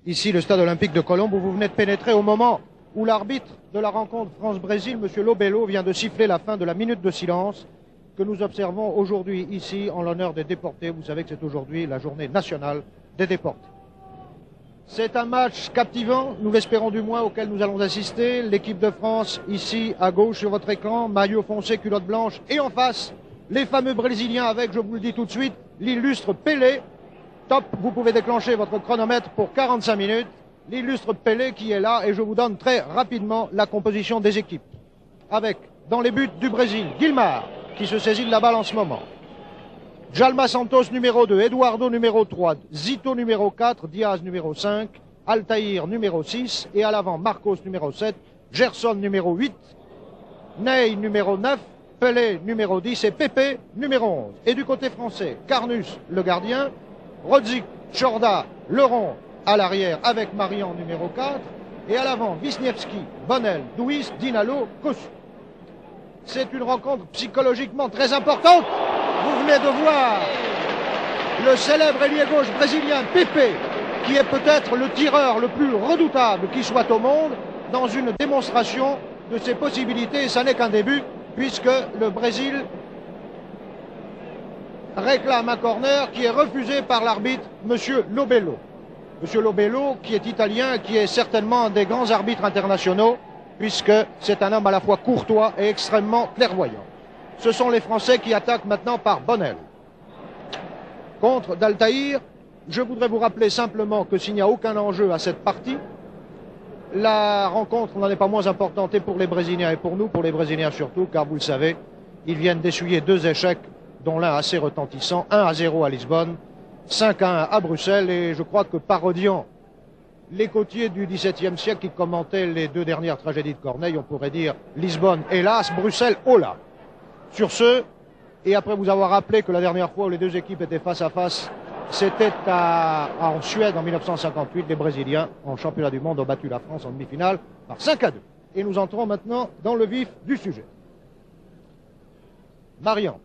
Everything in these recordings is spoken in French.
Ici, le stade olympique de Colombe, où vous venez de pénétrer au moment où l'arbitre de la rencontre France-Brésil, M. Lobello, vient de siffler la fin de la minute de silence que nous observons aujourd'hui ici en l'honneur des déportés. Vous savez que c'est aujourd'hui la journée nationale des déportés. C'est un match captivant, nous l'espérons du moins, auquel nous allons assister. L'équipe de France, ici à gauche sur votre écran, maillot foncé, culotte blanche, et en face, les fameux Brésiliens avec, je vous le dis tout de suite, l'illustre Pelé. Top, vous pouvez déclencher votre chronomètre pour 45 minutes. L'illustre Pelé qui est là, et je vous donne très rapidement la composition des équipes. Avec, dans les buts du Brésil, Guilmar, qui se saisit de la balle en ce moment. Djalma Santos numéro 2, Eduardo numéro 3, Zito numéro 4, Diaz numéro 5, Altaïr numéro 6, et à l'avant Marcos numéro 7, Gerson numéro 8, Ney numéro 9, Pelé numéro 10 et Pepe numéro 11. Et du côté français, Carnus le gardien, Rodzik, Chorda, Leron à l'arrière avec Marian numéro 4, et à l'avant Wisniewski, Bonnel, Douis, Dinalo, Kossu. C'est une rencontre psychologiquement très importante. Vous venez de voir le célèbre ailier gauche brésilien Pepe, qui est peut-être le tireur le plus redoutable qui soit au monde, dans une démonstration de ses possibilités, et ça n'est qu'un début, puisque le Brésil réclame un corner qui est refusé par l'arbitre, M. Lobello. M. Lobello, qui est italien, qui est certainement un des grands arbitres internationaux, puisque c'est un homme à la fois courtois et extrêmement clairvoyant. Ce sont les Français qui attaquent maintenant par Bonnel. Contre d'Altaïr, je voudrais vous rappeler simplement que s'il n'y a aucun enjeu à cette partie, la rencontre n'en est pas moins importante et pour les Brésiliens et pour nous, pour les Brésiliens surtout, car vous le savez, ils viennent d'essuyer 2 échecs, dont l'un assez retentissant, 1-0 à Lisbonne, 5-1 à Bruxelles, et je crois que parodiant les côtiers du XVIIe siècle qui commentaient les 2 dernières tragédies de Corneille, on pourrait dire Lisbonne, hélas, Bruxelles, hola. Sur ce, et après vous avoir rappelé que la dernière fois où les 2 équipes étaient face à face, c'était en Suède en 1958, les Brésiliens, en championnat du monde, ont battu la France en demi-finale par 5-2. Et nous entrons maintenant dans le vif du sujet. Marian,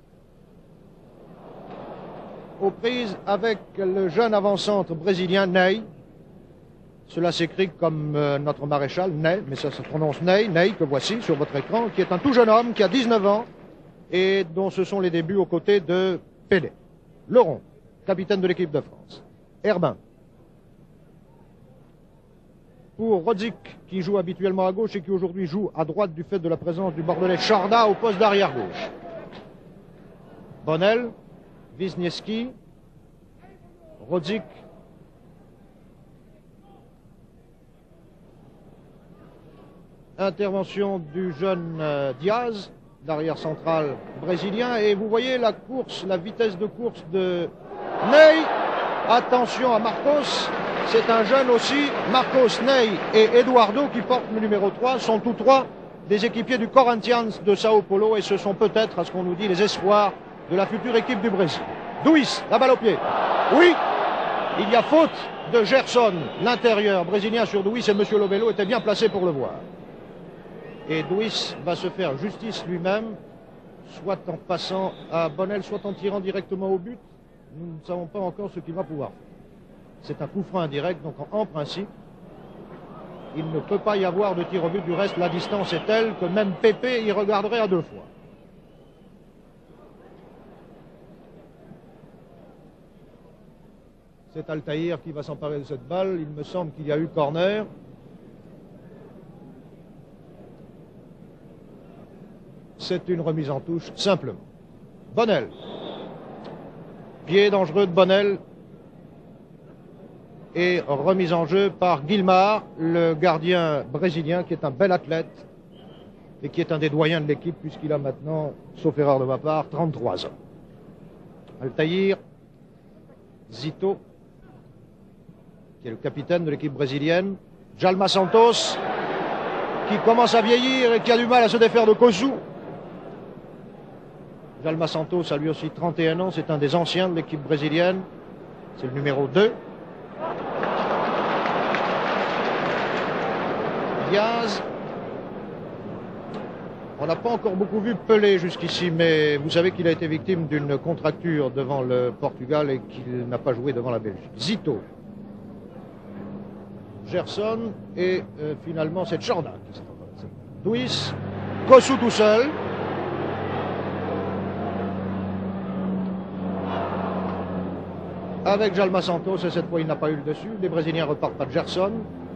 aux prises avec le jeune avant-centre brésilien Ney. Cela s'écrit comme notre maréchal, Ney, mais ça se prononce Ney, Ney, que voici sur votre écran, qui est un tout jeune homme, qui a 19 ans, et dont ce sont les débuts aux côtés de Pelé. Leron, capitaine de l'équipe de France. Herbin. Pour Rodzik, qui joue habituellement à gauche et qui aujourd'hui joue à droite du fait de la présence du Bordelais Chorda au poste d'arrière gauche. Bonnel, Wisniewski, Rodzik, intervention du jeune Diaz, l'arrière central brésilien, et vous voyez la course, la vitesse de course de Ney. Attention à Marcos, c'est un jeune aussi. Marcos, Ney et Eduardo, qui portent le numéro 3, sont tous 3 des équipiers du Corinthians de Sao Paulo, et ce sont peut-être, à ce qu'on nous dit, les espoirs de la future équipe du Brésil. Douis, la balle au pied. Oui, il y a faute de Gerson, l'intérieur brésilien sur Douis, et M. Lobello était bien placé pour le voir. Et Douis va se faire justice lui-même, soit en passant à Bonnel, soit en tirant directement au but. Nous ne savons pas encore ce qu'il va pouvoir faire. C'est un coup franc indirect, donc en principe, il ne peut pas y avoir de tir au but. Du reste, la distance est telle que même Pepe y regarderait à 2 fois. C'est Altaïr qui va s'emparer de cette balle. Il me semble qu'il y a eu corner. C'est une remise en touche, simplement. Bonnel. Pied dangereux de Bonnel. Et remise en jeu par Guilmar, le gardien brésilien, qui est un bel athlète et qui est un des doyens de l'équipe, puisqu'il a maintenant, sauf erreur de ma part, 33 ans. Altaïr, Zito, qui est le capitaine de l'équipe brésilienne. Djalma Santos, qui commence à vieillir et qui a du mal à se défaire de Kossu. Djalma Santos a lui aussi 31 ans, c'est un des anciens de l'équipe brésilienne. C'est le numéro 2. Diaz. On n'a pas encore beaucoup vu Pelé jusqu'ici, mais vous savez qu'il a été victime d'une contracture devant le Portugal et qu'il n'a pas joué devant la Belgique. Zito. Gerson et finalement c'est Tchorna qui s'est embarrassé. Duis, Kossou tout seul. Avec Jalma Santos, et cette fois il n'a pas eu le dessus. Les Brésiliens repartent par Gerson.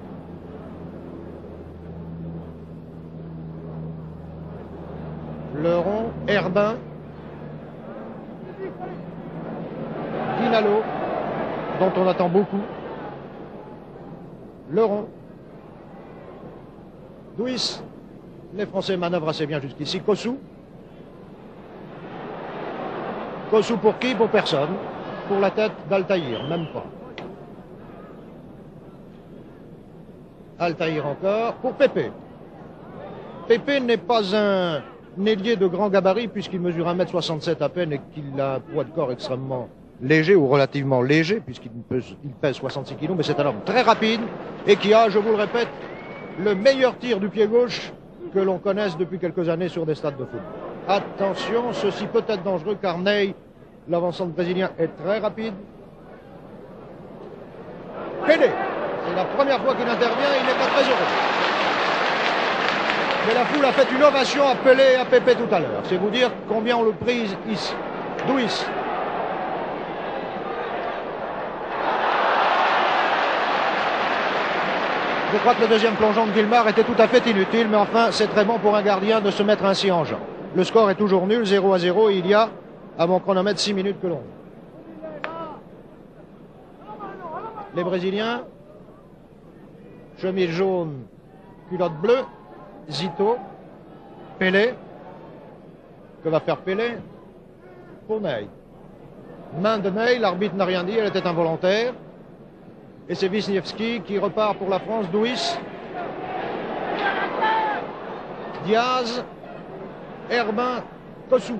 Leron, Herbin, Dinalo, dont on attend beaucoup. Leron, Duis, les Français manœuvrent assez bien jusqu'ici. Kossou. Kossou pour qui? Pour personne. Pour la tête d'Altaïr, même pas. Altaïr encore. Pour Pépé. Pépé n'est pas un ailier de grand gabarit puisqu'il mesure 1,67 m à peine et qu'il a un poids de corps extrêmement léger ou relativement léger puisqu'il pèse 66 kg, mais c'est un homme très rapide et qui a, je vous le répète, le meilleur tir du pied gauche que l'on connaisse depuis quelques années sur des stades de foot. Attention, ceci peut être dangereux car Ney, l'avancement brésilien, est très rapide. Pelé, c'est la première fois qu'il intervient, il n'est pas très heureux. Mais la foule a fait une ovation à Pelé et à Pépé tout à l'heure. C'est vous dire combien on le prise ici. Duis. Je crois que le deuxième plongeon de Guilmard était tout à fait inutile, mais enfin, c'est très bon pour un gardien de se mettre ainsi en jeu. Le score est toujours nul, 0-0, et il y a, à mon chronomètre, 6 minutes que l'on. Les Brésiliens, chemise jaune, culotte bleue, Zito, Pelé. Que va faire Pelé? Pour Ney. Main de Ney, l'arbitre n'a rien dit, elle était involontaire. Et c'est Wisniewski qui repart pour la France. Duis, Diaz, Herbin, Kossou.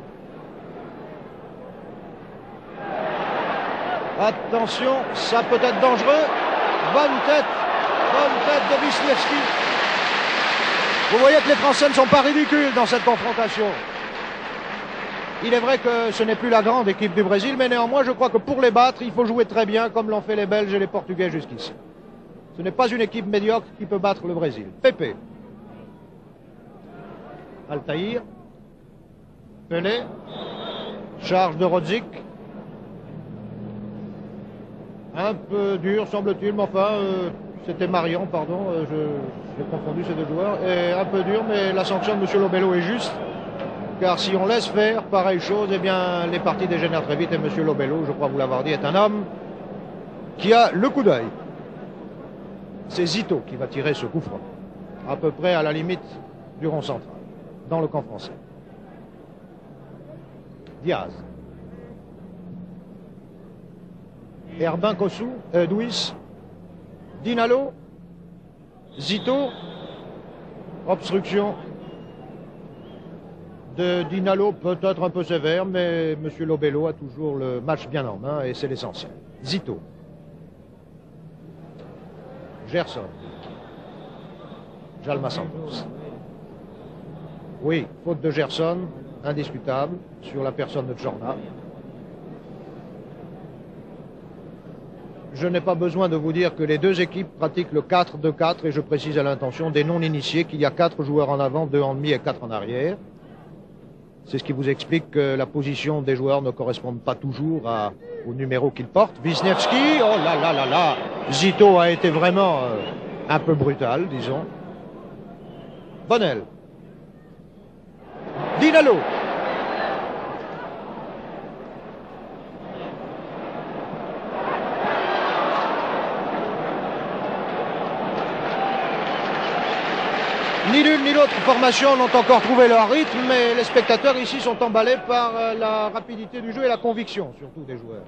Attention, ça peut être dangereux. Bonne tête de Wisniewski. Vous voyez que les Français ne sont pas ridicules dans cette confrontation. Il est vrai que ce n'est plus la grande équipe du Brésil, mais néanmoins, je crois que pour les battre, il faut jouer très bien, comme l'ont fait les Belges et les Portugais jusqu'ici. Ce n'est pas une équipe médiocre qui peut battre le Brésil. Pépé. Altaïr. Pelé. Charge de Rodzik. Un peu dur, semble-t-il, mais enfin, c'était Marion, pardon, j'ai confondu ces deux joueurs. Et un peu dur, mais la sanction de M. Lobello est juste. Car si on laisse faire pareille chose, eh bien, les parties dégénèrent très vite. Et M. Lobello, je crois vous l'avoir dit, est un homme qui a le coup d'œil. C'est Zito qui va tirer ce coup franc, à peu près à la limite du rond central, dans le camp français. Diaz. Herbin, Kossou, Duis, Dinalo, Zito, obstruction de Dinalo, peut-être un peu sévère, mais M. Lobello a toujours le match bien en main et c'est l'essentiel. Zito. Gerson. Jalma Santos. Oui, faute de Gerson, indiscutable, sur la personne de Tchorna. Je n'ai pas besoin de vous dire que les deux équipes pratiquent le 4-2-4 et je précise à l'intention des non-initiés qu'il y a 4 joueurs en avant, 2 en demi et 4 en arrière. C'est ce qui vous explique que la position des joueurs ne correspond pas toujours au numéro qu'ils portent. Wisniewski, oh là là là là, Zito a été vraiment un peu brutal, disons. Bonnel. Dinalo. Ni l'une ni l'autre formation n'ont encore trouvé leur rythme, mais les spectateurs ici sont emballés par la rapidité du jeu et la conviction, surtout des joueurs.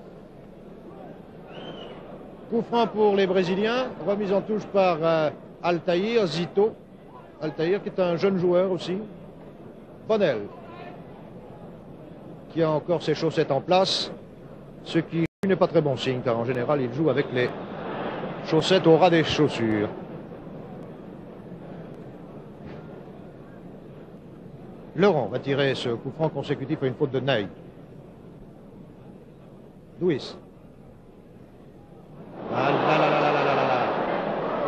Coup franc pour les Brésiliens, remise en touche par Altaïr, Zito. Altaïr qui est un jeune joueur aussi. Bonnel, qui a encore ses chaussettes en place, ce qui n'est pas très bon signe, car en général il joue avec les chaussettes au ras des chaussures. Leron va tirer ce coup franc consécutif à une faute de Ney. Duis.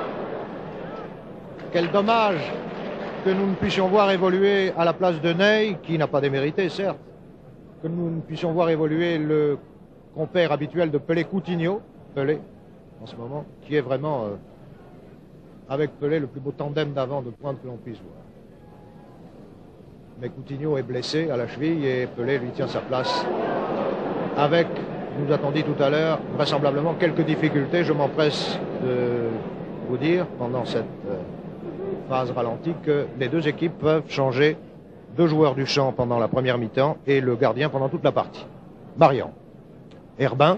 Quel dommage que nous ne puissions voir évoluer à la place de Ney, qui n'a pas démérité, certes, que nous ne puissions voir évoluer le compère habituel de Pelé, Coutinho, Pelé, en ce moment, qui est vraiment, avec Pelé, le plus beau tandem d'avant de pointe que l'on puisse voir. Mais Coutinho est blessé à la cheville et Pelé lui tient sa place avec, nous a-t-on dit tout à l'heure, vraisemblablement quelques difficultés. Je m'empresse de vous dire, pendant cette phase ralentie, que les deux équipes peuvent changer deux joueurs du champ pendant la première mi-temps et le gardien pendant toute la partie. Marian, Herbin,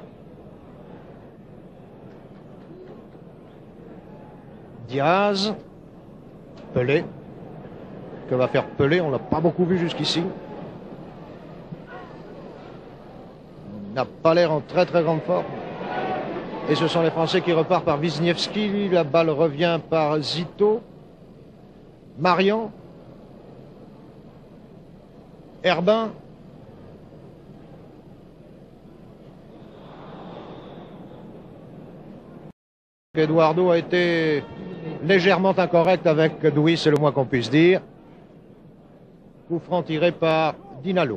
Diaz, Pelé. Que va faire Pelé? On ne l'a pas beaucoup vu jusqu'ici. Il n'a pas l'air en très très grande forme. Et ce sont les Français qui repartent par Wisniewski. La balle revient par Zito. Marian. Herbin. Eduardo a été légèrement incorrect avec Douy, c'est le moins qu'on puisse dire. Coup franc tiré par Dinalo.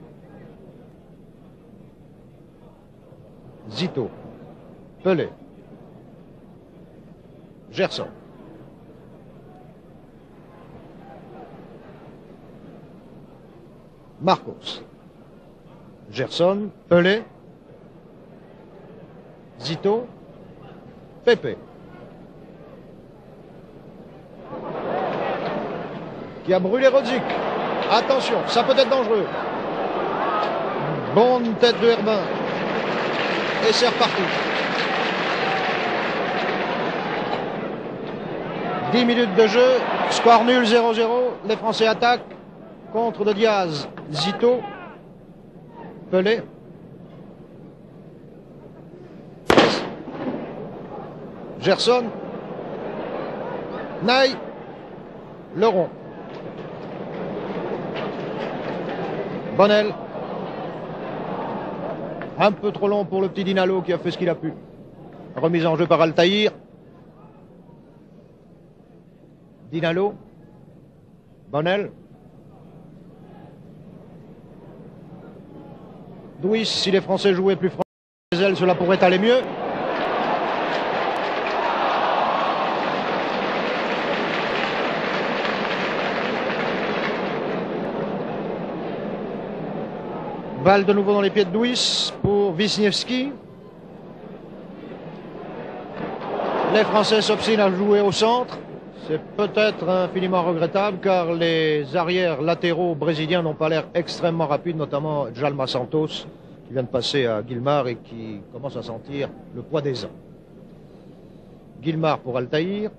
Zito. Pelé. Gerson. Marcos. Gerson. Pelé. Zito. Pepe. Qui a brûlé Rodzik. Attention, ça peut être dangereux. Bonne tête de Herbin. Et c'est reparti. 10 minutes de jeu, score nul 0-0. Les Français attaquent. Contre de Diaz, Zito, Pelé. Gerson. Ney. Leron. Bonnel. Un peu trop long pour le petit Dinalo qui a fait ce qu'il a pu. Remise en jeu par Altaïr. Dinalo. Bonnel. Douis, si les Français jouaient plus franc chez elle, cela pourrait aller mieux. Balle de nouveau dans les pieds de Douis pour Wisniewski. Les Français s'obstinent à jouer au centre. C'est peut-être infiniment regrettable car les arrières latéraux brésiliens n'ont pas l'air extrêmement rapides, notamment Djalma Santos qui vient de passer à Guilmar et qui commence à sentir le poids des ans. Guilmar pour Altaïr.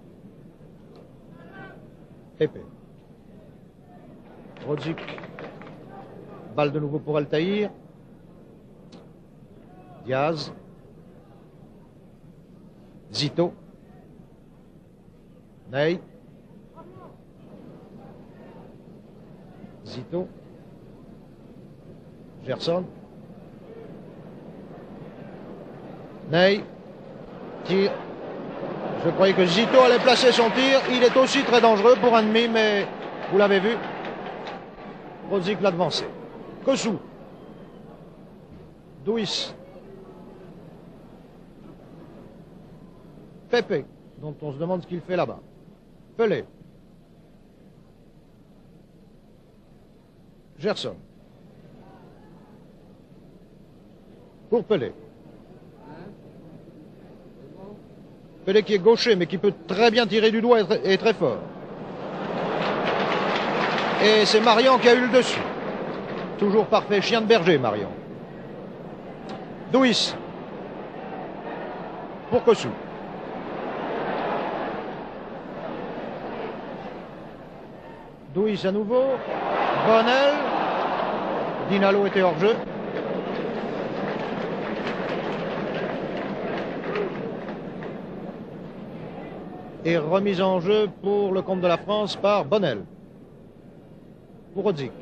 Pepe. Rodzik. Balle de nouveau pour Altaïr. Diaz. Zito. Ney. Zito. Gerson. Ney. Tir. Je croyais que Zito allait placer son tir. Il est aussi très dangereux pour un demi, mais vous l'avez vu. Rodzik l'a devancé. Kossou. Douis. Pepe, dont on se demande ce qu'il fait là-bas. Pelé. Gerson. Pour Pelé. Pelé qui est gaucher, mais qui peut très bien tirer du doigt et très fort. Et c'est Marian qui a eu le dessus. Toujours parfait, chien de berger, Marian. Douis. Pour Kossou. Douis à nouveau. Bonnel. Dinalo était hors jeu. Et remise en jeu pour le compte de la France par Bonnel. Pour Rodzik.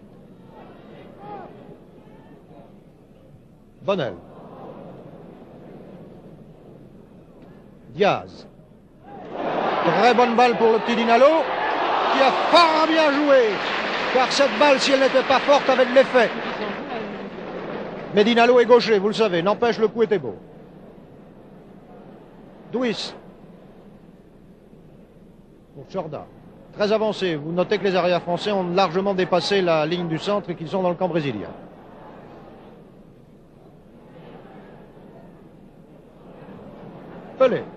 Bonnel. Diaz. Très bonne balle pour le petit Dinalo, qui a fort bien joué. Car cette balle, si elle n'était pas forte, avait de l'effet. Mais Dinalo est gaucher, vous le savez. N'empêche, le coup était beau. Douis. Pour Chorda. Très avancé. Vous notez que les arrières français ont largement dépassé la ligne du centre et qu'ils sont dans le camp brésilien. Pelé.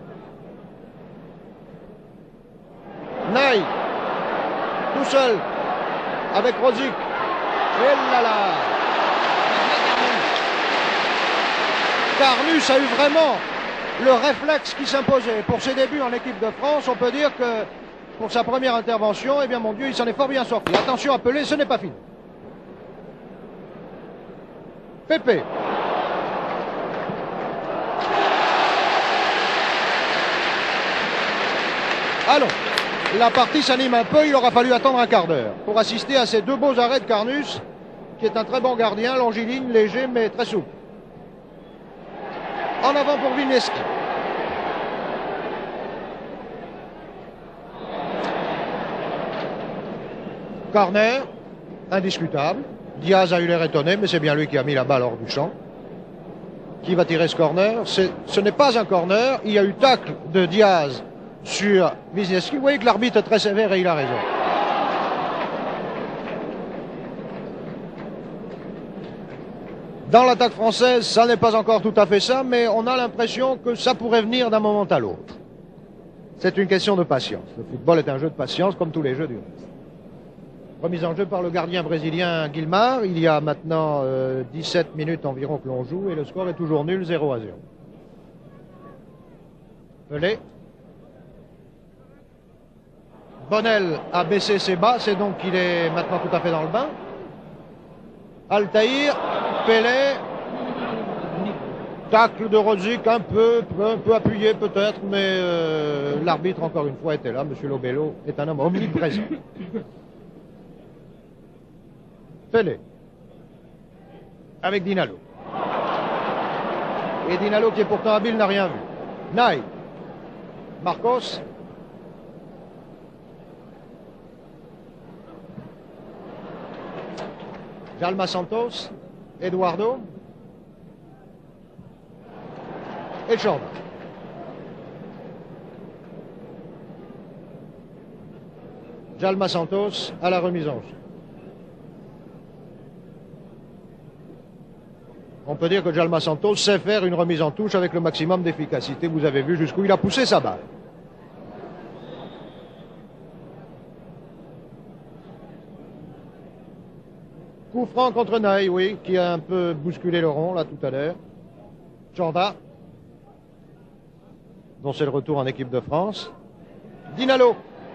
Ney. Tout seul. Avec Rosic. Et là là. Carnus a eu vraiment le réflexe qui s'imposait. Pour ses débuts en équipe de France, on peut dire que pour sa première intervention, eh bien mon Dieu, il s'en est fort bien sorti. Attention à Pelé, ce n'est pas fini. Pépé. Allons, la partie s'anime un peu, il aura fallu attendre un quart d'heure pour assister à ces deux beaux arrêts de Carnus, qui est un très bon gardien, longiligne, léger, mais très souple. En avant pour Vinieski. Corner, indiscutable. Diaz a eu l'air étonné, mais c'est bien lui qui a mis la balle hors du champ. Qui va tirer ce corner? Ce n'est pas un corner, il y a eu tacle de Diaz sur Wisniewski. Vous voyez que l'arbitre est très sévère et il a raison. Dans l'attaque française, ça n'est pas encore tout à fait ça, mais on a l'impression que ça pourrait venir d'un moment à l'autre. C'est une question de patience. Le football est un jeu de patience, comme tous les jeux du reste. Remise en jeu par le gardien brésilien Guilmar. Il y a maintenant 17 minutes environ que l'on joue et le score est toujours nul, 0-0. Pelé. Bonnel a baissé ses bas, c'est donc qu'il est maintenant tout à fait dans le bain. Altaïr, Pelé, tacle de Rosic un peu appuyé peut-être, mais l'arbitre encore une fois était là. Monsieur Lobello est un homme omniprésent. Pelé, avec Dinalo. Et Dinalo qui est pourtant habile n'a rien vu. Ney, Marcos. Jalma Santos, Eduardo et Chorda. Jalma Santos à la remise en jeu. On peut dire que Jalma Santos sait faire une remise en touche avec le maximum d'efficacité. Vous avez vu jusqu'où il a poussé sa balle. Coup franc contre Ney, oui, qui a un peu bousculé le rond, là, tout à l'heure. Chorda, dont c'est le retour en équipe de France. Dinalo,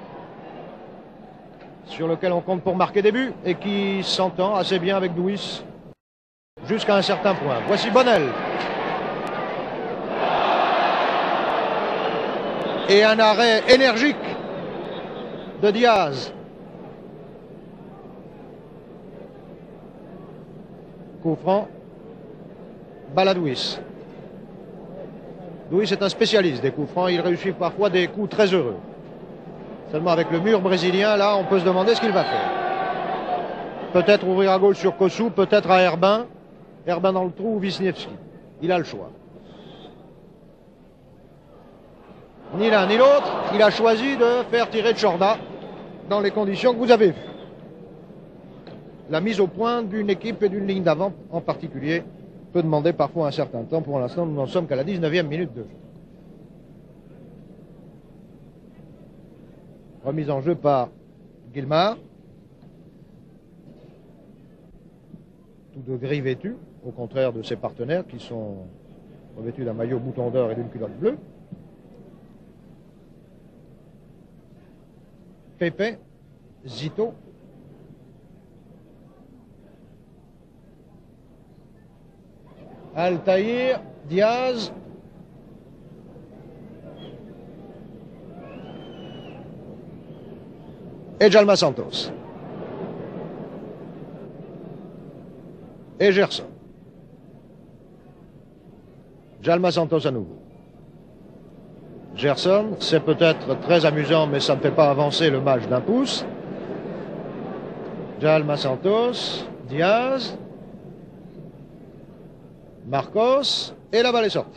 sur lequel on compte pour marquer des buts, et qui s'entend assez bien avec Douis, jusqu'à un certain point. Voici Bonnel. Et un arrêt énergique de Diaz. Coup franc, balle à Douis. Douis est un spécialiste des coups francs, il réussit parfois des coups très heureux. Seulement avec le mur brésilien, là, on peut se demander ce qu'il va faire. Peut-être ouvrir à gauche sur Kossou, peut-être à Herbin. Herbin dans le trou ou Wisniewski. Il a le choix. Ni l'un ni l'autre, il a choisi de faire tirer Chorda dans les conditions que vous avez vues. La mise au point d'une équipe et d'une ligne d'avant en particulier peut demander parfois un certain temps. Pour l'instant, nous n'en sommes qu'à la 19e minute de jeu. Remise en jeu par Guilmar. Tout de gris vêtu, au contraire de ses partenaires qui sont revêtus d'un maillot bouton d'or et d'une culotte bleue. Pepe, Zito. Altaïr, Diaz. Et Jalma Santos. Et Gerson. Jalma Santos à nouveau. Gerson, c'est peut-être très amusant, mais ça ne fait pas avancer le match d'un pouce. Jalma Santos, Diaz, Marcos, et la balle est sortie.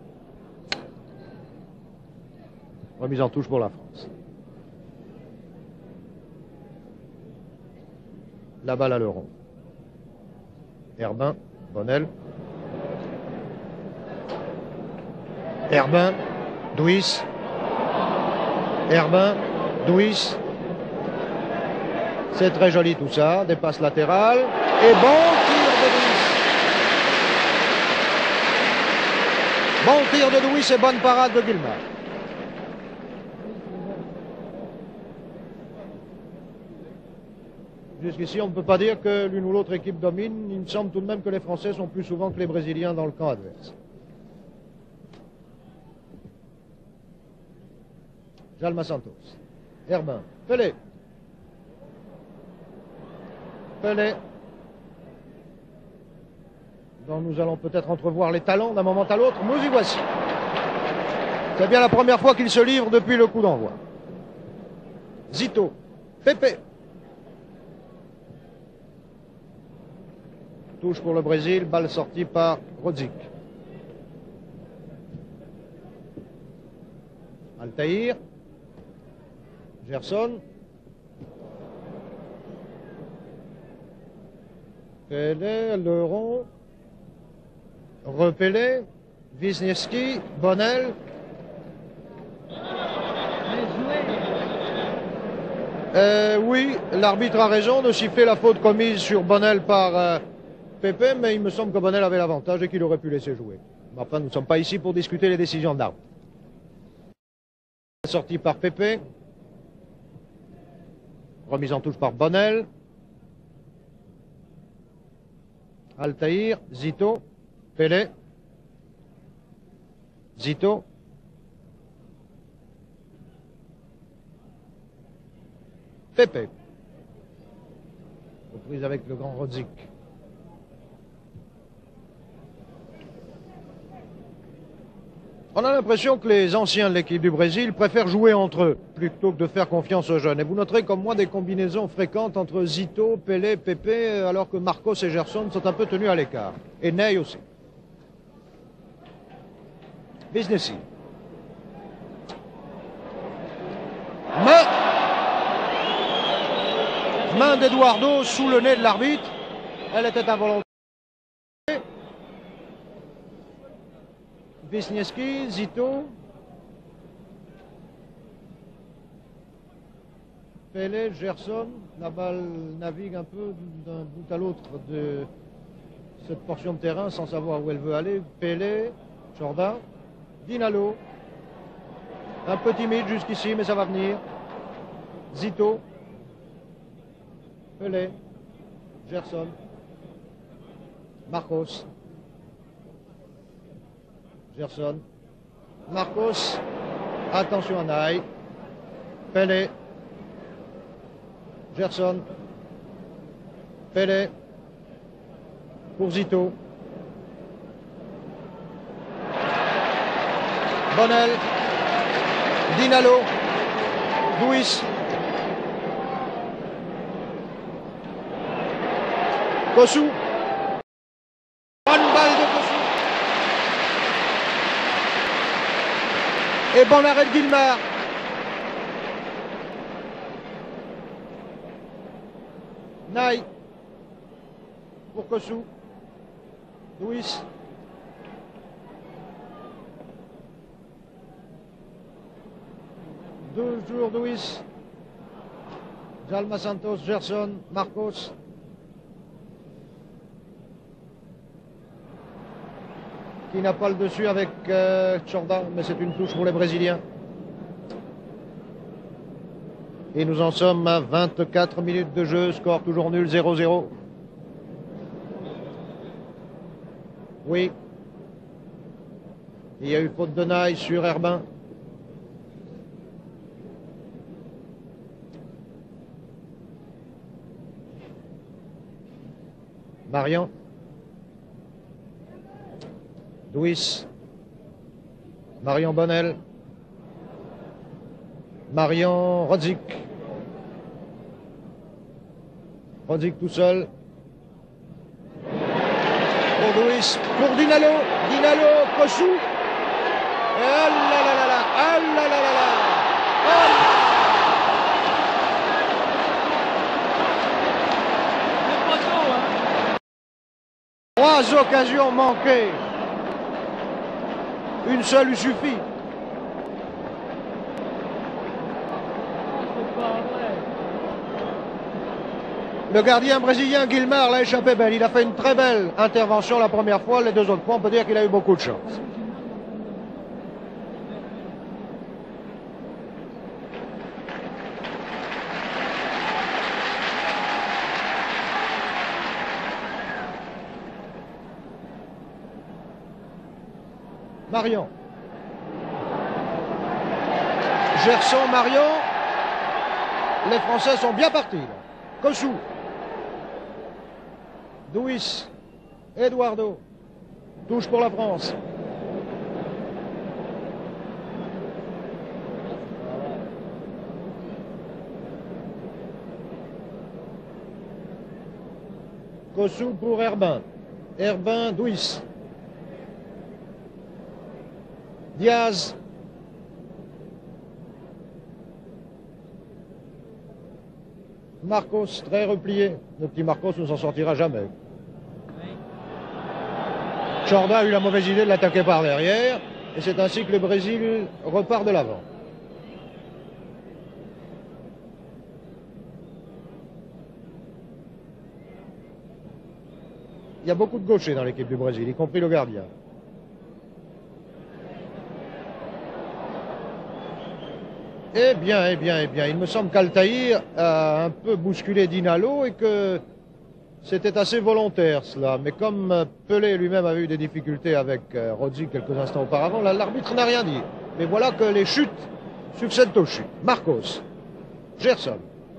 Remise en touche pour la France. La balle à le rond. Herbin, Bonnel. Herbin, Douis. Herbin, Douis. C'est très joli tout ça. Des passes latérales. Et bon tir de Douis. Bon tir de Douis et bonne parade de Guillemard. Jusqu'ici, on ne peut pas dire que l'une ou l'autre équipe domine. Il me semble tout de même que les Français sont plus souvent que les Brésiliens dans le camp adverse. Jalma Santos. Herbin. Pelé. Pelé. Dont nous allons peut-être entrevoir les talents d'un moment à l'autre. Nous y voici. C'est bien la première fois qu'il se livre depuis le coup d'envoi. Zito. Pepe. Touche pour le Brésil, balle sortie par Rodzik. Altaïr. Gerson. Pelé, Leron. Repelé. Wisniewski. Bonnel. Oui, l'arbitre a raison de siffler la faute commise sur Bonnel par Pepe, mais il me semble que Bonnel avait l'avantage et qu'il aurait pu laisser jouer. Mais enfin, nous ne sommes pas ici pour discuter les décisions d'arbitre. Sortie par Pepe. Remise en touche par Bonnel. Altaïr, Zito, Pelé. Zito. Pepe. Reprise avec le grand Rodzik. On a l'impression que les anciens de l'équipe du Brésil préfèrent jouer entre eux plutôt que de faire confiance aux jeunes. Et vous noterez comme moi des combinaisons fréquentes entre Zito, Pelé, Pepe, alors que Marcos et Gerson sont un peu tenus à l'écart. Et Ney aussi. Wisniewski. Main d'Eduardo sous le nez de l'arbitre. Elle était involontaire. Wisniewski, Zito. Pelé, Gerson. La balle navigue un peu d'un bout à l'autre de cette portion de terrain sans savoir où elle veut aller. Pelé, Jordan, Dinalo. Un peu timide jusqu'ici, mais ça va venir. Zito. Pelé. Gerson. Marcos. Gerson. Marcos. Attention à Ney. Pelé. Gerson. Pelé. Pour Zito. Bonnel. Dinalo. Douis. Kossou. Bonne balle de Kossou. Et bon arrêt de Guillemard. Ney. Pour Kossou. Douis. Toujours Douis. Jalma Santos, Gerson, Marcos. Qui n'a pas le dessus avec Jordan, mais c'est une touche pour les Brésiliens. Et nous en sommes à 24 minutes de jeu, score toujours nul, 0-0. Oui. Il y a eu faute de Ney sur Herbin. Marian. Douis. Marion Bonnel. Marion, Rodzik. Rodzik tout seul. Pour Louis, pour Dinalo. Dinalo, Kossou. Et ah là là là là, ah là là là là. Trois occasions manquées. Une seule lui suffit. Le gardien brésilien Guilmar l'a échappé belle. Il a fait une très belle intervention la première fois. Les deux autres fois, on peut dire qu'il a eu beaucoup de chance. Marion. Gerson, Marion. Les Français sont bien partis. Kossou. Douis. Eduardo. Touche pour la France. Kossou pour Herbin. Herbin, Douis. Diaz. Marcos, très replié. Le petit Marcos ne s'en sortira jamais. Chorda a eu la mauvaise idée de l'attaquer par derrière. Et c'est ainsi que le Brésil repart de l'avant. Il y a beaucoup de gauchers dans l'équipe du Brésil, y compris le gardien. Eh bien, il me semble qu'Altaïr a un peu bousculé Dinalo et que c'était assez volontaire cela. Mais comme Pelé lui-même avait eu des difficultés avec Rodzik quelques instants auparavant, l'arbitre n'a rien dit. Mais voilà que les chutes succèdent aux chutes. Marcos, Gerson,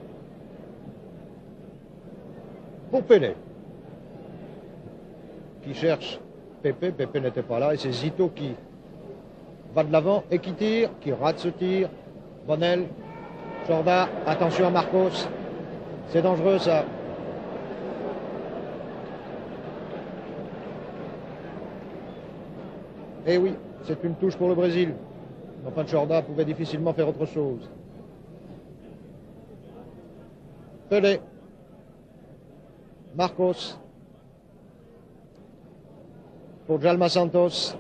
pour Pelé, qui cherche Pepe. Pepe n'était pas là et c'est Zito qui va de l'avant et qui tire, qui rate ce tir. Bonnel, Chorda, attention à Marcos, c'est dangereux ça. Eh oui, c'est une touche pour le Brésil. Enfin, Chorda pouvait difficilement faire autre chose. Pelé, Marcos, pour Djalma Santos.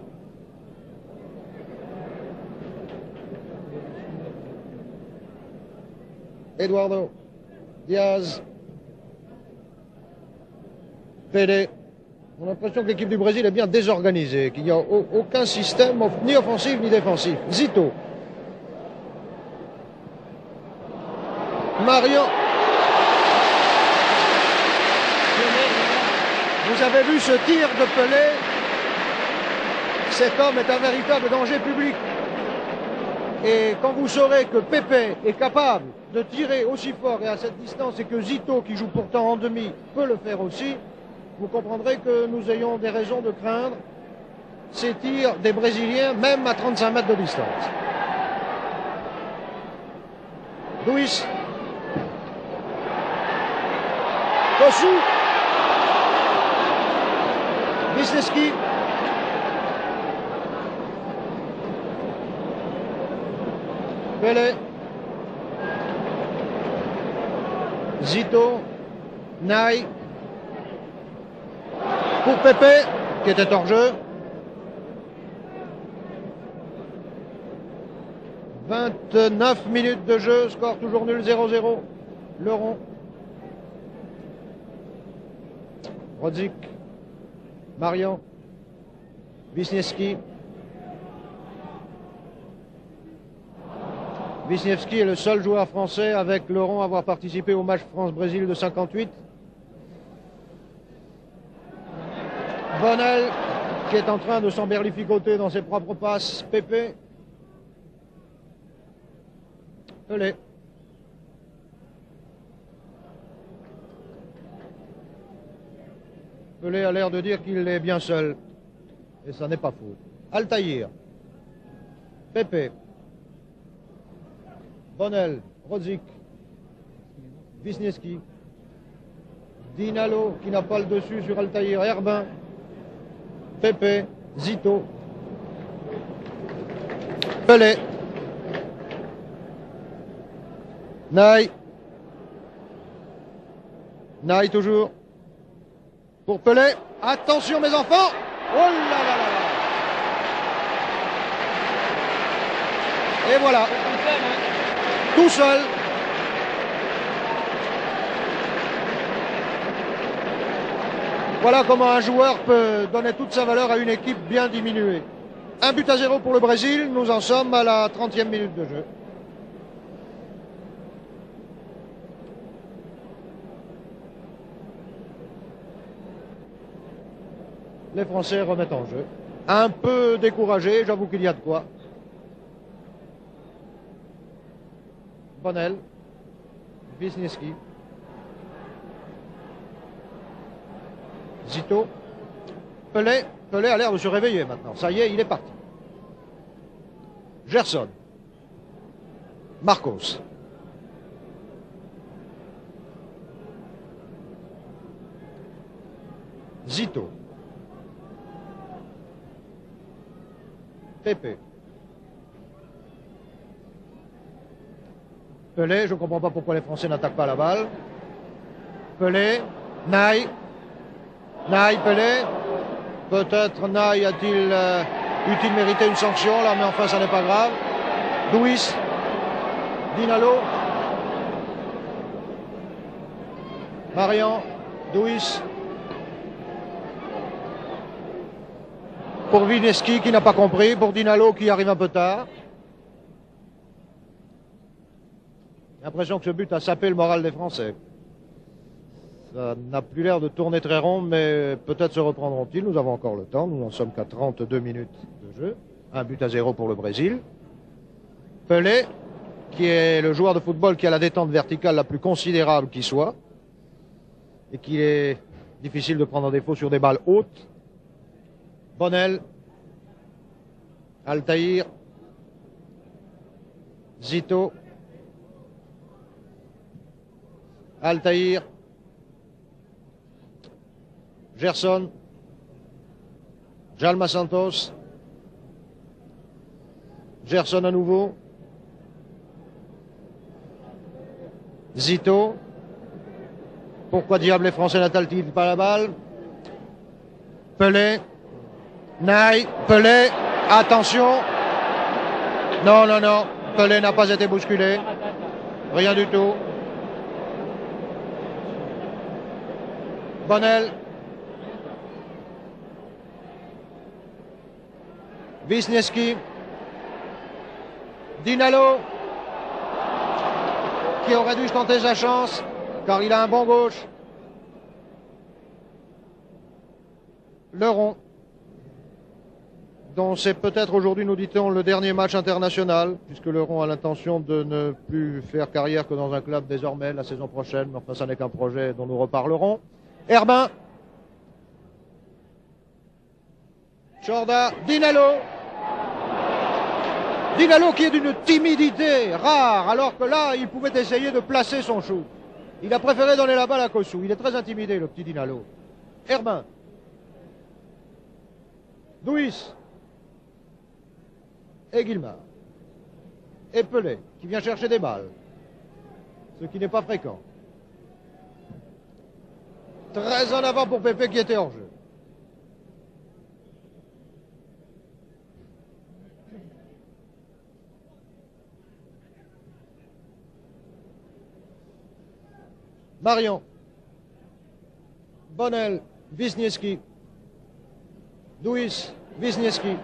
Eduardo, Diaz, Pelé. On a l'impression que l'équipe du Brésil est bien désorganisée, qu'il n'y a aucun système, ni offensif ni défensif. Zito. Marion. Vous avez vu ce tir de Pelé. Cet homme est un véritable danger public. Et quand vous saurez que Pepe est capable de tirer aussi fort et à cette distance et que Zito, qui joue pourtant en demi, peut le faire aussi, vous comprendrez que nous ayons des raisons de craindre ces tirs des Brésiliens, même à 35 mètres de distance. Luis. Kossou. Wisniewski. Pelé. Zito. Naï. Pour Pepe, qui était hors jeu. 29 minutes de jeu, score toujours nul, 0-0. Le rond. Rodzik. Marion. Wisniewski. Wisniewski est le seul joueur français avec Laurent à avoir participé au match France-Brésil de 58. Bonnel qui est en train de s'emberlificoter dans ses propres passes. Pepe. Pelé. Pelé a l'air de dire qu'il est bien seul. Et ça n'est pas faux. Altaïr. Pepe. Bonnel, Rodzik, Wisniewski, Dinalo qui n'a pas le dessus sur Altaïr, Herbin, Pepe, Zito, Pelé, Naï, Naï toujours, pour Pelé, attention mes enfants, oh là là là là. Et voilà, tout seul. Voilà comment un joueur peut donner toute sa valeur à une équipe bien diminuée. 1-0 pour le Brésil, nous en sommes à la 30e minute de jeu. Les Français remettent en jeu. Un peu découragé, j'avoue qu'il y a de quoi. Bonnel, Wisniewski, Zito, Pelé. Pelé a l'air de se réveiller maintenant. Ça y est, il est parti. Gerson, Marcos, Zito, Pepe, Pelé, je ne comprends pas pourquoi les Français n'attaquent pas la balle. Pelé, Naï, Naï, Pelé. Peut-être Naï a-t-il eût-il mérité une sanction là, mais enfin ça n'est pas grave. Luis, Dinalo, Marian, Luis, pour Wisniewski qui n'a pas compris, pour Dinalo qui arrive un peu tard. J'ai l'impression que ce but a sapé le moral des Français. Ça n'a plus l'air de tourner très rond, mais peut-être se reprendront-ils. Nous avons encore le temps. Nous n'en sommes qu'à 32 minutes de jeu. 1-0 pour le Brésil. Pelé, qui est le joueur de football qui a la détente verticale la plus considérable qui soit, et qu'il est difficile de prendre en défaut sur des balles hautes. Bonnel, Altaïr, Zito, Altaïr, Gerson, Jalma Santos, Gerson à nouveau, Zito, pourquoi diable les Français n'attellent-ils pas la balle? Pelé, Naï, Pelé, attention, non, non, non, Pelé n'a pas été bousculé, rien du tout. Bonnel, Wisniewski, Dinalo, qui aurait dû tenter sa chance, car il a un bon gauche. Leron, dont c'est peut-être aujourd'hui, nous dit-on, le dernier match international, puisque Leron a l'intention de ne plus faire carrière que dans un club désormais la saison prochaine, mais enfin ça n'est qu'un projet dont nous reparlerons. Herbin, Chorda, Dinalo. Dinalo qui est d'une timidité rare, alors que là, il pouvait essayer de placer son shoot. Il a préféré donner la balle à Kossou. Il est très intimidé, le petit Dinalo. Herbin. Luis. Et Guillemard. Et Pelé, qui vient chercher des balles. Ce qui n'est pas fréquent. Très en avant pour Pepe qui était hors jeu. Marion, Bonnel, Wisniewski, Luis, Wisniewski.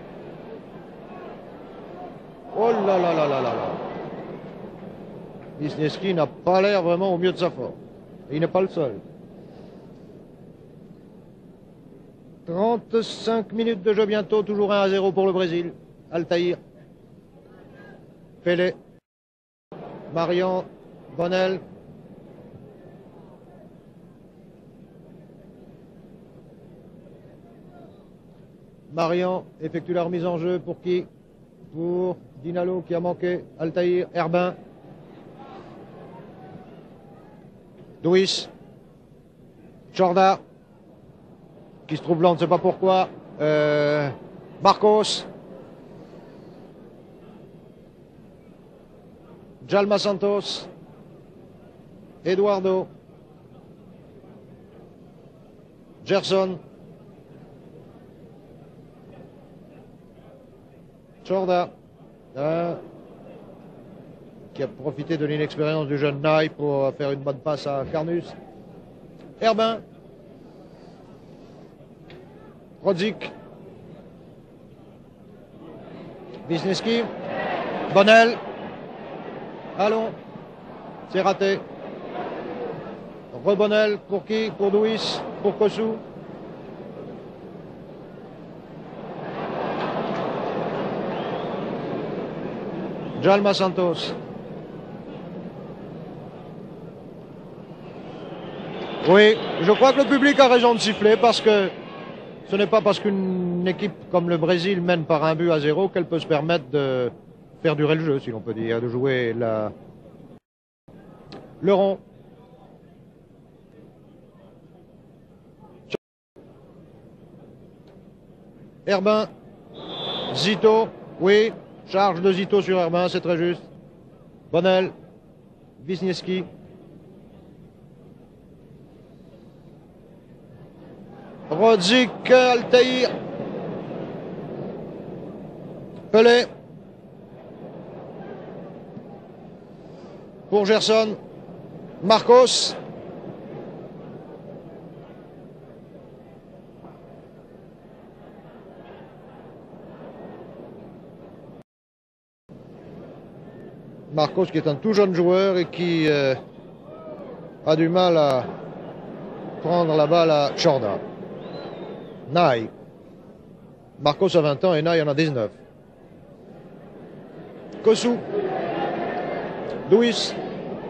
Oh là là là là là là. Wisniewski n'a pas l'air vraiment au mieux de sa forme. Et il n'est pas le seul. 35 minutes de jeu bientôt, toujours 1-0 pour le Brésil. Altaïr, Pelé, Marion, Bonnel. Marian effectue la remise en jeu pour qui? Pour Dinalo qui a manqué, Altaïr, Herbin, Duis. Jorda. Qui se trouve là, on ne sait pas pourquoi. Marcos. Djalma Santos. Eduardo. Gerson. Jorda. Qui a profité de l'inexpérience du jeune Nai pour faire une bonne passe à Carnus. Herbin. Rodzik. Wisniewski. Bonnel. Allons. C'est raté. Rebonnel pour qui? Pour Duis. Pour Kossou. Djalma Santos. Oui, je crois que le public a raison de siffler parce que ce n'est pas parce qu'une équipe comme le Brésil mène par 1-0 qu'elle peut se permettre de faire durer le jeu, si l'on peut dire, de jouer le rond. Herbin, Zito, oui, charge de Zito sur Herbin, c'est très juste. Bonnel, Wisniewski. Rodzik, Altaïr. Pelé. Pour Gerson. Marcos. Marcos qui est un tout jeune joueur et qui a du mal à prendre la balle à Jorda. Nai. Marcos a 20 ans et Nai en a 19. Kossou. Duis.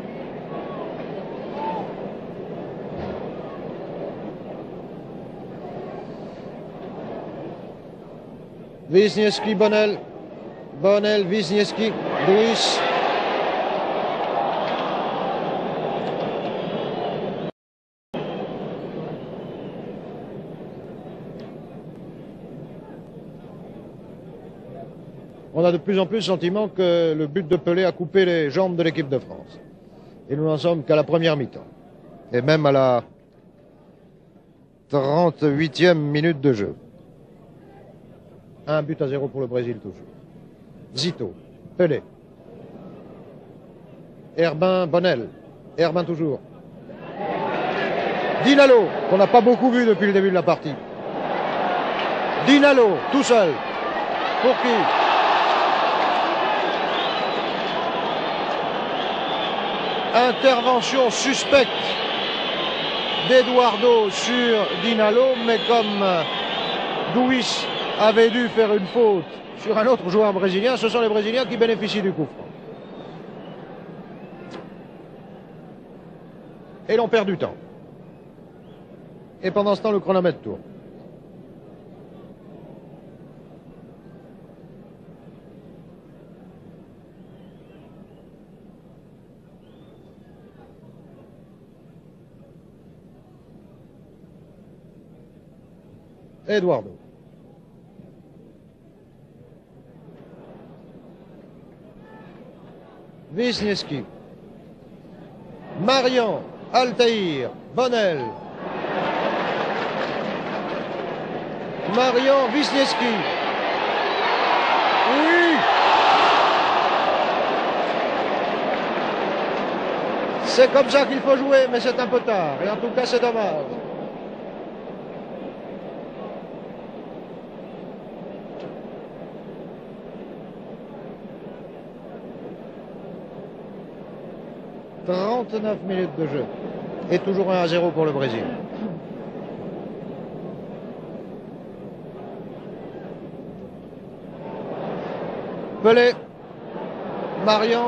Wisniewski, Bonnel. Bonnel, Wisniewski, Duis. On a de plus en plus le sentiment que le but de Pelé a coupé les jambes de l'équipe de France. Et nous n'en sommes qu'à la première mi-temps. Et même à la 38e minute de jeu. 1-0 pour le Brésil toujours. Zito, Pelé. Herbin, Bonnel. Herbin toujours. Dinalo, qu'on n'a pas beaucoup vu depuis le début de la partie. Dinalo, tout seul. Pour qui? Intervention suspecte d'Eduardo sur Dinalo, mais comme Duis avait dû faire une faute sur un autre joueur brésilien, ce sont les Brésiliens qui bénéficient du coup franc. Et l'on perd du temps. Et pendant ce temps, le chronomètre tourne. Eduardo. Wisniewski. Marian. Altaïr. Bonnel. Marian. Wisniewski. Oui. C'est comme ça qu'il faut jouer, mais c'est un peu tard. Et en tout cas, c'est dommage. « 39 minutes de jeu. Et toujours 1-0 pour le Brésil. Pelé. Marian.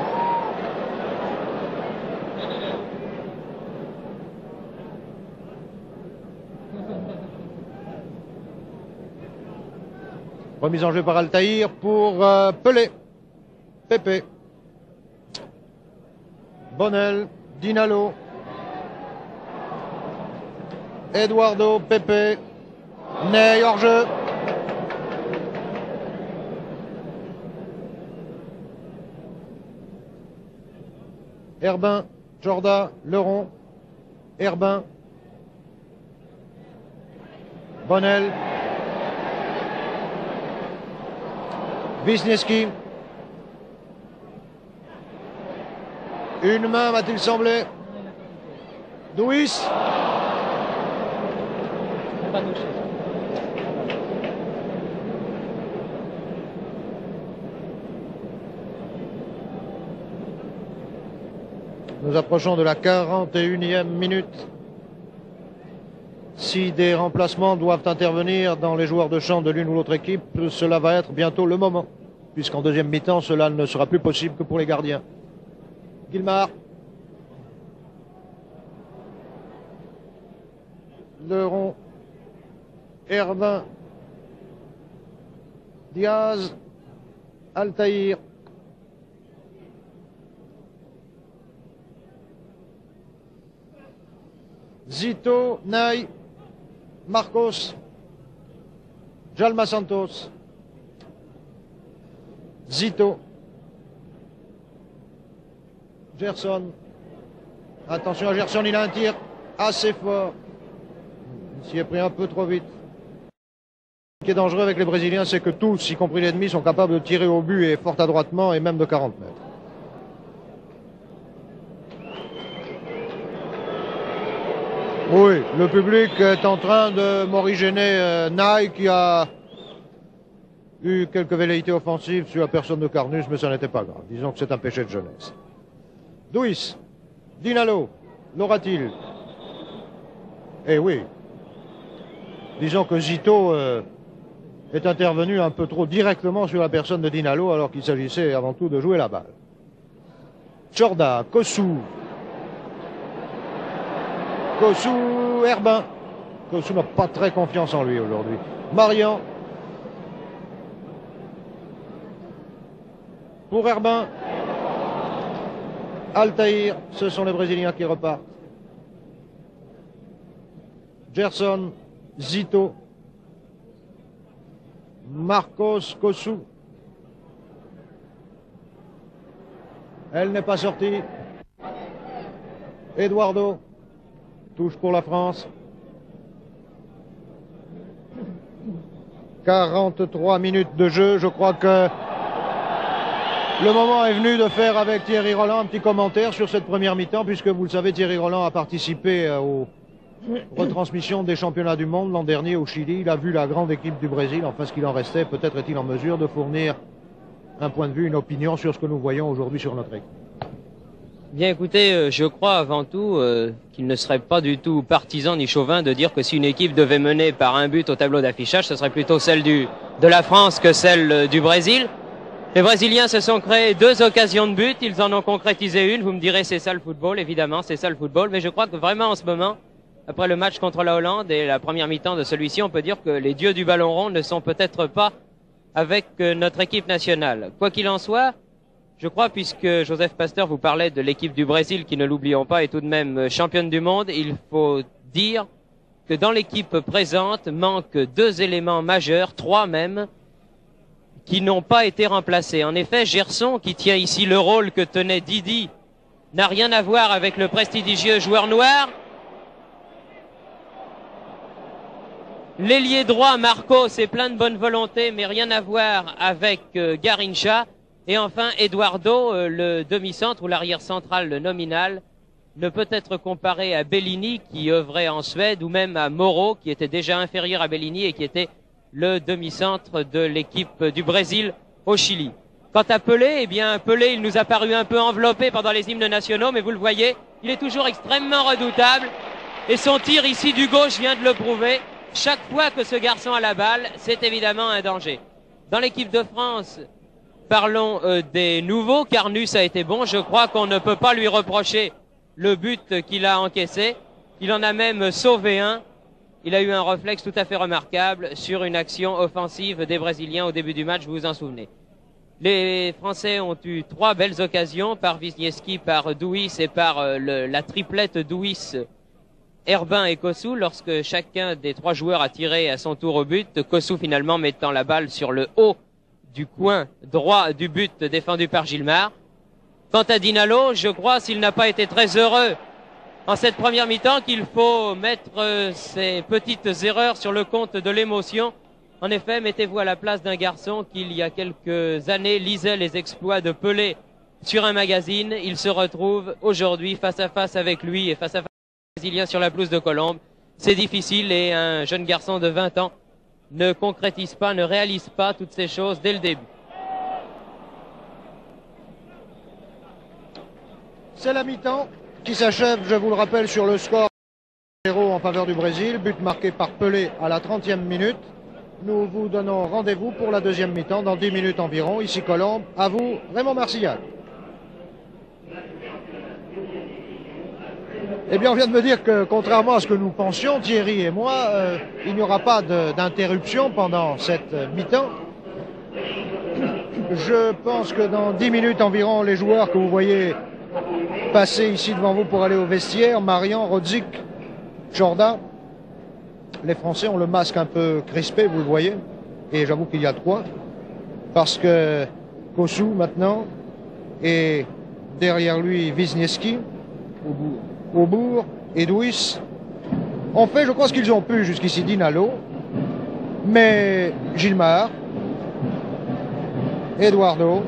Remise en jeu par Altaïr pour Pelé. Pepe. Bonnel, Dinalo, Eduardo, Pepe, Ney, hors-jeu. Herbin, Jorda, Leron, Herbin, Bonnel, Wisniewski. Une main, m'a-t-il semblé. Douis. Nous approchons de la 41e minute. Si des remplacements doivent intervenir dans les joueurs de champ de l'une ou l'autre équipe, cela va être bientôt le moment, puisqu'en deuxième mi-temps, cela ne sera plus possible que pour les gardiens. Guilmard. Leron. Herbin. Diaz. Altaïr. Zito, Ney, Marcos, Jalma Santos, Zito, Gerson. Attention à Gerson, il a un tir assez fort. Il s'y est pris un peu trop vite. Ce qui est dangereux avec les Brésiliens, c'est que tous, y compris l'ennemi, sont capables de tirer au but et fort adroitement et même de 40 mètres. Oui, le public est en train de morigéner Ney qui a eu quelques velléités offensives sur la personne de Carnus, mais ça n'était pas grave. Disons que c'est un péché de jeunesse. Douis, Dinalo, l'aura-t-il? Eh oui. Disons que Zito est intervenu un peu trop directement sur la personne de Dinalo alors qu'il s'agissait avant tout de jouer la balle. Jorda, Kossou. Kossou, Herbin. Kossou n'a pas très confiance en lui aujourd'hui. Marian. Pour Herbin. Altaïr. Ce sont les Brésiliens qui repartent. Gerson. Zito. Marcos, Kossou. Elle n'est pas sortie. Eduardo. Touche pour la France. 43 minutes de jeu. Je crois que le moment est venu de faire avec Thierry Roland un petit commentaire sur cette première mi-temps, puisque vous le savez, Thierry Roland a participé aux retransmissions des championnats du monde l'an dernier au Chili. Il a vu la grande équipe du Brésil. Enfin, ce qu'il en restait, peut-être est-il en mesure de fournir un point de vue, une opinion sur ce que nous voyons aujourd'hui sur notre équipe. Bien écoutez, je crois avant tout qu'il ne serait pas du tout partisan ni chauvin de dire que si une équipe devait mener par un but au tableau d'affichage, ce serait plutôt celle de la France que celle du Brésil. Les Brésiliens se sont créés 2 occasions de but, ils en ont concrétisé une. Vous me direz c'est ça le football, évidemment c'est ça le football, mais je crois que vraiment en ce moment, après le match contre la Hollande et la première mi-temps de celui-ci, on peut dire que les dieux du ballon rond ne sont peut-être pas avec notre équipe nationale. Quoi qu'il en soit, je crois, puisque Joseph Pasteur vous parlait de l'équipe du Brésil, qui ne l'oublions pas, est tout de même championne du monde, il faut dire que dans l'équipe présente manquent 2 éléments majeurs, 3 même, qui n'ont pas été remplacés. En effet, Gerson, qui tient ici le rôle que tenait Didi, n'a rien à voir avec le prestigieux joueur noir. L'ailier droit, Marcos, est plein de bonne volonté, mais rien à voir avec Garrincha. Et enfin, Eduardo, le demi-centre ou l'arrière central, le nominal, ne peut être comparé à Bellini, qui œuvrait en Suède, ou même à Moro, qui était déjà inférieur à Bellini et qui était le demi-centre de l'équipe du Brésil au Chili. Quant à Pelé, eh bien, Pelé, il nous a paru un peu enveloppé pendant les hymnes nationaux, mais vous le voyez, il est toujours extrêmement redoutable. Et son tir ici du gauche vient de le prouver. Chaque fois que ce garçon a la balle, c'est évidemment un danger. Dans l'équipe de France, parlons des nouveaux. Carnus a été bon. Je crois qu'on ne peut pas lui reprocher le but qu'il a encaissé. Il en a même sauvé un. Il a eu un réflexe tout à fait remarquable sur une action offensive des Brésiliens au début du match, vous vous en souvenez. Les Français ont eu 3 belles occasions par Wisniewski, par Douis et par la triplette Douis Herbin et Kossou lorsque chacun des trois joueurs a tiré à son tour au but. Kossou finalement mettant la balle sur le haut du coin droit du but défendu par Gilmar. Quant à Dinalo, je crois, s'il n'a pas été très heureux en cette première mi-temps, qu'il faut mettre ses petites erreurs sur le compte de l'émotion. En effet, mettez-vous à la place d'un garçon qui, il y a quelques années, lisait les exploits de Pelé sur un magazine. Il se retrouve aujourd'hui face à face avec lui et face à face avec les Brésiliens sur la pelouse de Colombes. C'est difficile et un jeune garçon de 20 ans ne concrétise pas, ne réalise pas toutes ces choses dès le début. C'est la mi-temps qui s'achève, je vous le rappelle, sur le score 0 en faveur du Brésil, but marqué par Pelé à la 30e minute. Nous vous donnons rendez-vous pour la deuxième mi-temps dans 10 minutes environ, ici Colombes. À vous, Raymond Marcillat. Eh bien, on vient de me dire que, contrairement à ce que nous pensions, Thierry et moi, il n'y aura pas d'interruption pendant cette mi-temps. Je pense que dans 10 minutes environ, les joueurs que vous voyez passer ici devant vous pour aller au vestiaire, Marian, Rodzik, Jorda, les Français ont le masque un peu crispé, vous le voyez, et j'avoue qu'il y a de quoi, parce que Kossou maintenant, et derrière lui Wisniewski, Aubour, Edouis, ont fait, je crois, ce qu'ils ont pu jusqu'ici, Dinalo, mais Gilmar, Eduardo,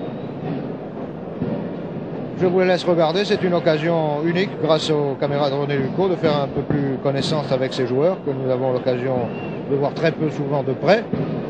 je vous les laisse regarder, c'est une occasion unique grâce aux caméras de René Lucot de faire un peu plus connaissance avec ces joueurs que nous avons l'occasion de voir très peu souvent de près.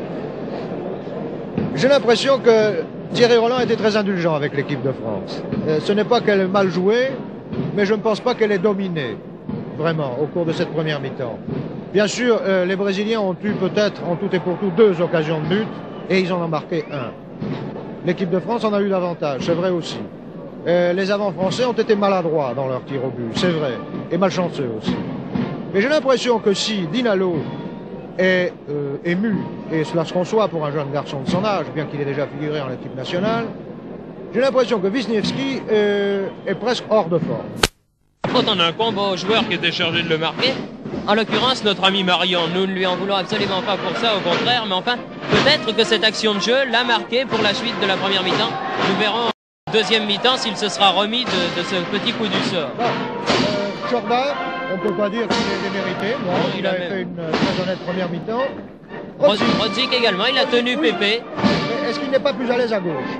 J'ai l'impression que Thierry Roland était très indulgent avec l'équipe de France. Ce n'est pas qu'elle ait mal joué, mais je ne pense pas qu'elle ait dominé, vraiment, au cours de cette première mi-temps. Bien sûr, les Brésiliens ont eu peut-être, en tout et pour tout, 2 occasions de but, et ils en ont marqué 1. L'équipe de France en a eu davantage, c'est vrai aussi. Les avants français ont été maladroits dans leur tir au but, c'est vrai, et malchanceux aussi. Mais j'ai l'impression que si Dinalo est ému, et cela se conçoit pour un jeune garçon de son âge, bien qu'il ait déjà figuré en équipe nationale, j'ai l'impression que Wisniewski est presque hors de forme. Quand on a un combat au joueur qui était chargé de le marquer, en l'occurrence notre ami Marion, nous ne lui en voulons absolument pas pour ça, au contraire, mais enfin, peut-être que cette action de jeu l'a marqué pour la suite de la première mi-temps. Nous verrons en deuxième mi-temps s'il se sera remis de ce petit coup du sort. Bon, Jorda, on ne peut pas dire qu'il est démérité, non, il a fait une très honnête première mi-temps. Rodzik également, il a tenu Pépé. Est-ce qu'il n'est pas plus à l'aise à gauche?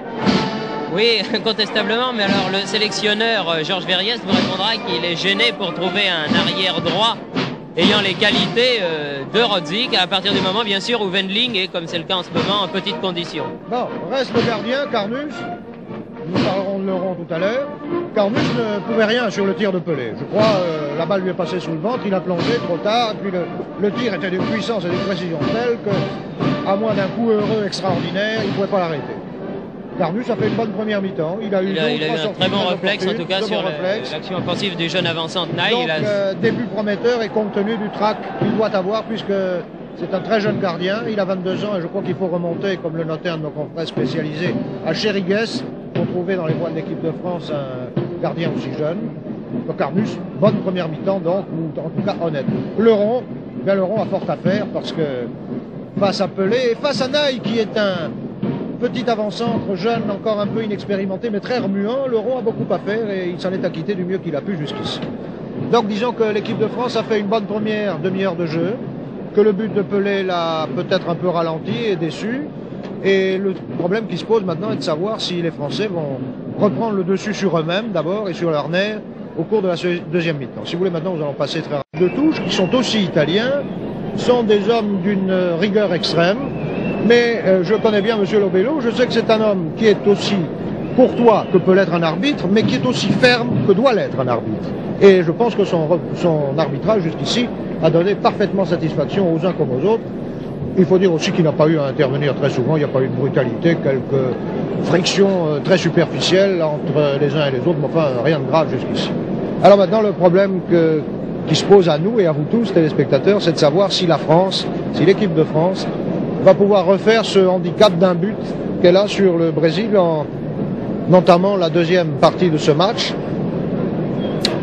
Oui, incontestablement, mais alors le sélectionneur Georges Verriès vous répondra qu'il est gêné pour trouver un arrière droit ayant les qualités de Rodzik, à partir du moment bien sûr où Wendling est, comme c'est le cas en ce moment, en petite condition. Bon, reste le gardien, Carnus. Nous parlerons de Leron tout à l'heure. Carnus ne pouvait rien sur le tir de Pelé. Je crois la balle lui est passée sous le ventre, il a plongé trop tard, puis le tir était d'une puissance et d'une précision telle que, à moins d'un coup heureux extraordinaire, il ne pouvait pas l'arrêter. Carnus a fait une bonne première mi-temps. Il a eu un très bon réflexe, en tout cas, sur l'action offensive du jeune avançant de Naï. Donc, début prometteur et compte tenu du trac qu'il doit avoir, puisque c'est un très jeune gardien. Il a 22 ans et je crois qu'il faut remonter, comme le notait un de nos confrères spécialisés, à Chérigues pour trouver dans les voies de l'équipe de France un gardien aussi jeune. Donc Carnus, bonne première mi-temps, donc, ou en tout cas honnête. Leron a fort à faire parce que face à Pelé et face à Naï, qui est un petit avant-centre, jeune, encore un peu inexpérimenté, mais très remuant, Leron a beaucoup à faire et il s'en est acquitté du mieux qu'il a pu jusqu'ici. Donc disons que l'équipe de France a fait une bonne première demi-heure de jeu, que le but de Pelé l'a peut-être un peu ralenti et déçu, et le problème qui se pose maintenant est de savoir si les Français vont reprendre le dessus sur eux-mêmes d'abord et sur leur nerf au cours de la deuxième mi-temps. Si vous voulez, maintenant nous allons passer très rapidement. De touche, qui sont aussi italiens, sont des hommes d'une rigueur extrême. Mais je connais bien M. Lobello, je sais que c'est un homme qui est aussi courtois que peut l'être un arbitre, mais qui est aussi ferme que doit l'être un arbitre. Et je pense que son arbitrage jusqu'ici a donné parfaitement satisfaction aux uns comme aux autres. Il faut dire aussi qu'il n'a pas eu à intervenir très souvent, il n'y a pas eu de brutalité, quelques frictions très superficielles entre les uns et les autres, mais enfin rien de grave jusqu'ici. Alors maintenant le problème qui se pose à nous et à vous tous, téléspectateurs, c'est de savoir si la France, si l'équipe de France va pouvoir refaire ce handicap d'un but qu'elle a sur le Brésil en entamant la deuxième partie de ce match.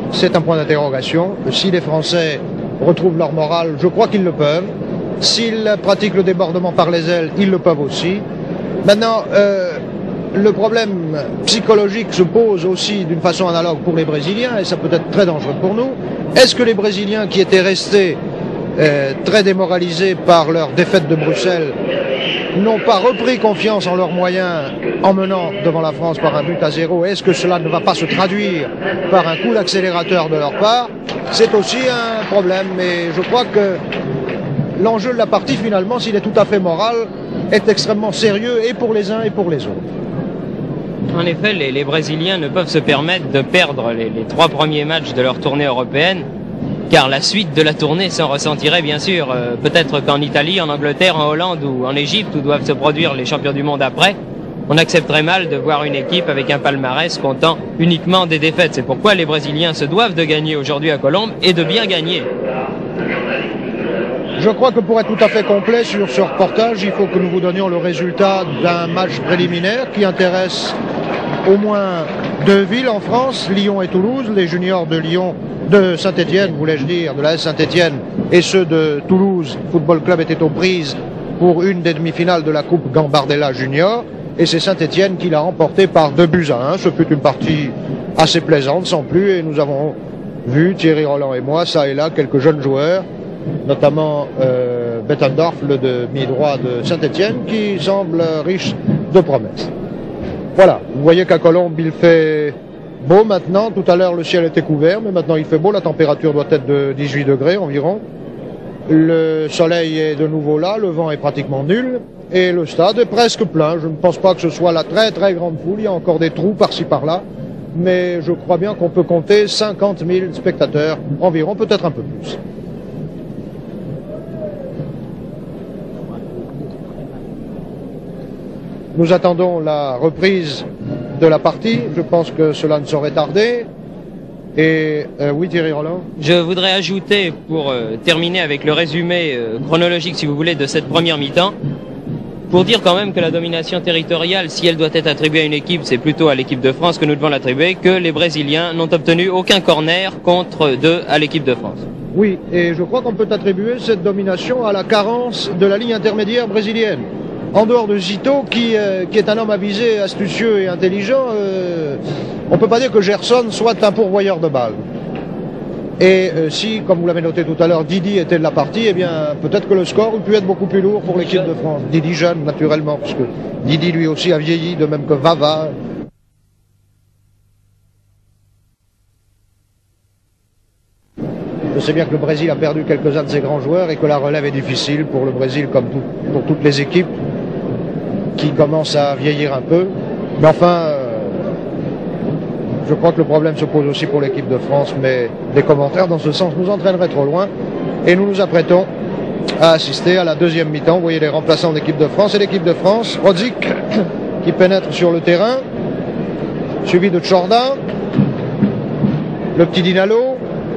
c'est un point d'interrogation. Si les Français retrouvent leur morale, je crois qu'ils le peuvent. S'ils pratiquent le débordement par les ailes, ils le peuvent aussi. Maintenant, le problème psychologique se pose aussi d'une façon analogue pour les Brésiliens, et ça peut être très dangereux pour nous. Est-ce que les Brésiliens qui étaient restés très démoralisés par leur défaite de Bruxelles n'ont pas repris confiance en leurs moyens en menant devant la France par un but à 0? Est-ce que cela ne va pas se traduire par un coup d'accélérateur de leur part? C'est aussi un problème, mais je crois que l'enjeu de la partie, finalement, s'il est tout à fait moral, est extrêmement sérieux et pour les uns et pour les autres. En effet, les Brésiliens ne peuvent se permettre de perdre les 3 premiers matchs de leur tournée européenne, car la suite de la tournée s'en ressentirait bien sûr. Peut-être qu'en Italie, en Angleterre, en Hollande ou en Égypte, où doivent se produire les champions du monde après, on accepterait mal de voir une équipe avec un palmarès comptant uniquement des défaites. C'est pourquoi les Brésiliens se doivent de gagner aujourd'hui à Colombes et de bien gagner. Je crois que pour être tout à fait complet sur ce reportage, il faut que nous vous donnions le résultat d'un match préliminaire qui intéresse au moins 2 villes en France, Lyon et Toulouse. Les juniors de Lyon, de Saint-Étienne, voulais-je dire, de la S Saint-Étienne, et ceux de Toulouse Football Club étaient aux prises pour une des demi-finales de la Coupe Gambardella Junior, et c'est Saint-Étienne qui l'a remporté par 2-1. Ce fut une partie assez plaisante, sans plus, et nous avons vu, Thierry Roland et moi, ça et là, quelques jeunes joueurs, notamment Bettendorf, le demi-droit de Saint-Étienne, qui semble riche de promesses. Voilà, vous voyez qu'à Colombes, il fait beau maintenant. Tout à l'heure, le ciel était couvert, mais maintenant il fait beau. La température doit être de 18 degrés environ. Le soleil est de nouveau là, le vent est pratiquement nul, et le stade est presque plein. Je ne pense pas que ce soit la très très grande foule, il y a encore des trous par-ci par-là, mais je crois bien qu'on peut compter 50 000 spectateurs environ, peut-être un peu plus. Nous attendons la reprise de la partie. Je pense que cela ne saurait tarder. Et oui, Thierry Roland. Je voudrais ajouter, pour terminer avec le résumé chronologique, si vous voulez, de cette première mi-temps, pour dire quand même que la domination territoriale, si elle doit être attribuée à une équipe, c'est plutôt à l'équipe de France que nous devons l'attribuer, que les Brésiliens n'ont obtenu aucun corner contre 2 à l'équipe de France. Oui, et je crois qu'on peut attribuer cette domination à la carence de la ligne intermédiaire brésilienne. En dehors de Zito, qui est un homme avisé, astucieux et intelligent, on ne peut pas dire que Gerson soit un pourvoyeur de balles. Et si, comme vous l'avez noté tout à l'heure, Didi était de la partie, eh bien peut-être que le score aurait pu être beaucoup plus lourd pour l'équipe de France. Didi jeune, naturellement, parce que Didi lui aussi a vieilli, de même que Vava. Je sais bien que le Brésil a perdu quelques-uns de ses grands joueurs et que la relève est difficile pour le Brésil, comme pour toutes les équipes qui commencent à vieillir un peu. Mais enfin, je crois que le problème se pose aussi pour l'équipe de France, mais des commentaires dans ce sens nous entraîneraient trop loin. Et nous nous apprêtons à assister à la deuxième mi-temps. Vous voyez les remplaçants de l'équipe de France. Et l'équipe de France, Rodzik qui pénètre sur le terrain, suivi de Tchorda, le petit Dinalo,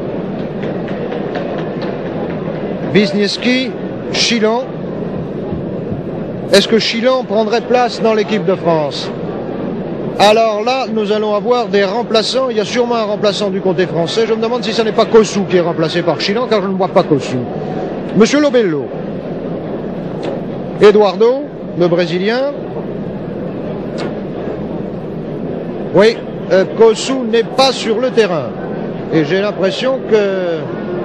Wisniewski, Chilan. Est-ce que Chilan prendrait place dans l'équipe de France? Alors là, nous allons avoir des remplaçants. Il y a sûrement un remplaçant du côté français. Je me demande si ce n'est pas Kossou qui est remplacé par Chilan, car je ne vois pas Kossou. Monsieur Lobello. Eduardo, le Brésilien. Oui, Kossou n'est pas sur le terrain. Et j'ai l'impression que...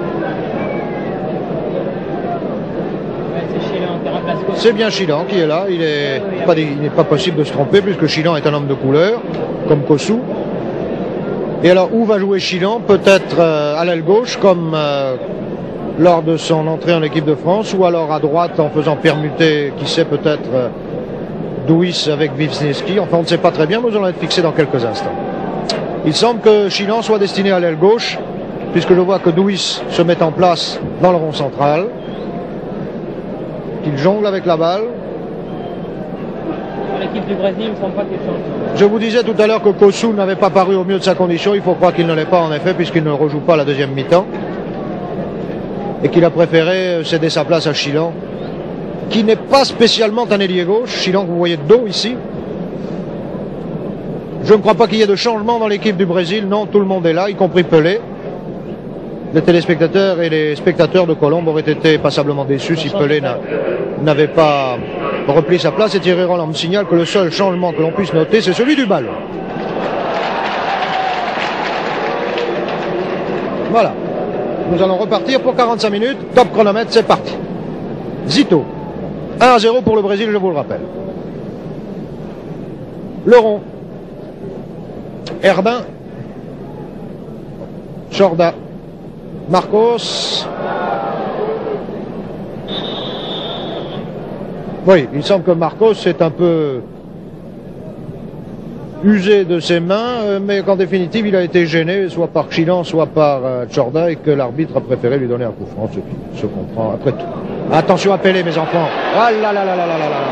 C'est bien Chilan qui est là. Il n'est pas possible de se tromper puisque Chilan est un homme de couleur, comme Kossou. Et alors, où va jouer Chilan? Peut-être à l'aile gauche, comme lors de son entrée en équipe de France, ou alors à droite en faisant permuter, qui sait, peut-être Douis avec Wisniewski. Enfin, on ne sait pas très bien, nous allons être fixés dans quelques instants. Il semble que Chilan soit destiné à l'aile gauche, puisque je vois que Douis se met en place dans le rond central. Il jongle avec la balle. Pour l'équipe du Brésil, il ne semble pas qu'il change. Je vous disais tout à l'heure que Kossou n'avait pas paru au mieux de sa condition. Il faut croire qu'il ne l'est pas en effet, puisqu'il ne rejoue pas la deuxième mi-temps. Et qu'il a préféré céder sa place à Chilan, qui n'est pas spécialement un ailier gauche. Chilan que vous voyez de dos ici. Je ne crois pas qu'il y ait de changement dans l'équipe du Brésil. Non, tout le monde est là, y compris Pelé. les téléspectateurs et les spectateurs de Colombes auraient été passablement déçus si Pelé n'avait pas repris sa place. Et Thierry Roland me signale que le seul changement que l'on puisse noter, c'est celui du ballon. Voilà. Nous allons repartir pour 45 minutes. Top chronomètre, c'est parti. Zito. 1-0 pour le Brésil, je vous le rappelle. Leron. Herbin. Chorda. Marcos. Oui, il semble que Marcos est un peu usé de ses mains, mais qu'en définitive il a été gêné soit par Chilan, soit par Chorda, et que l'arbitre a préféré lui donner un coup franc, ce qui se comprend après tout. Attention à Pelé, mes enfants. Ah là là là là là là là.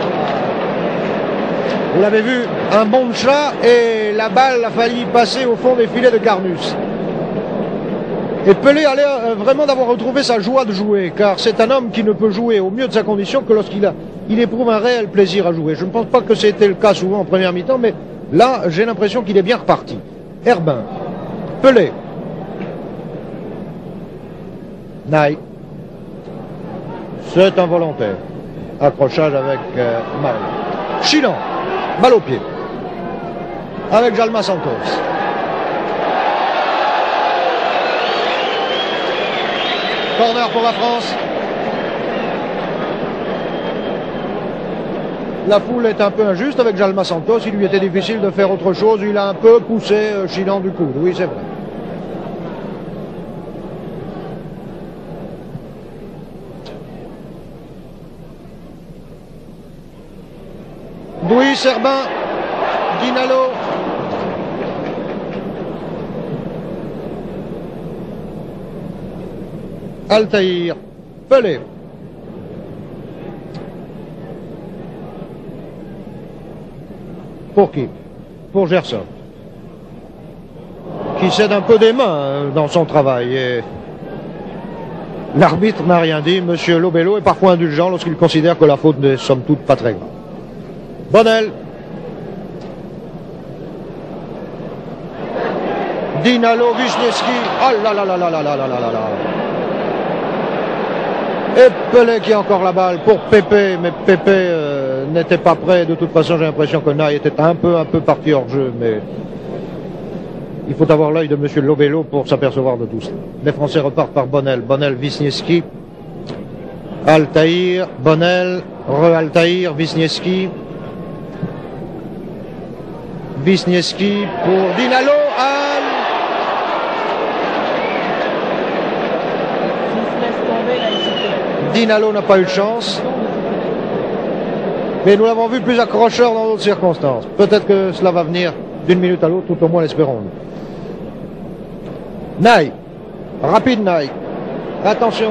Vous l'avez vu, un bon chat et la balle a failli passer au fond des filets de Carnus. Et Pelé a l'air vraiment d'avoir retrouvé sa joie de jouer, car c'est un homme qui ne peut jouer au mieux de sa condition que lorsqu'il éprouve un réel plaisir à jouer. Je ne pense pas que c'était le cas souvent en première mi-temps, mais là, j'ai l'impression qu'il est bien reparti. Herbin, Pelé, Naï, c'est un volontaire. Accrochage avec Maël. Chilan, balle au pied, avec Jalma Santos. Corner pour la France. La foule est un peu injuste avec Jalma Santos. Il lui était difficile de faire autre chose. Il a un peu poussé Chilan du coude. Oui, c'est vrai. Louis Herbin. Dinalo. Altaïr, Pelé. Pour qui? Pour Gerson. Qui cède un peu des mains dans son travail. Et l'arbitre n'a rien dit. Monsieur Lobello est parfois indulgent lorsqu'il considère que la faute n'est somme toute pas très grave. Bonnel. Dinalo, Wisniewski. Oh là là là là là là là là là là. Et Pelé qui a encore la balle pour Pépé, mais Pépé n'était pas prêt. De toute façon, j'ai l'impression que Naï était un peu parti hors jeu, mais il faut avoir l'œil de monsieur Lobello pour s'apercevoir de tout cela. Les Français repartent par Bonnel. Bonnel, Wisniewski, Altaïr, Bonnel, re-Altaïr, Wisniewski. Wisniewski pour Dinalo. Dinalo n'a pas eu de chance. Mais nous l'avons vu plus accrocheur dans d'autres circonstances. Peut-être que cela va venir d'une minute à l'autre, tout au moins l'espérons-nous. Naï. Rapide Naï. Attention.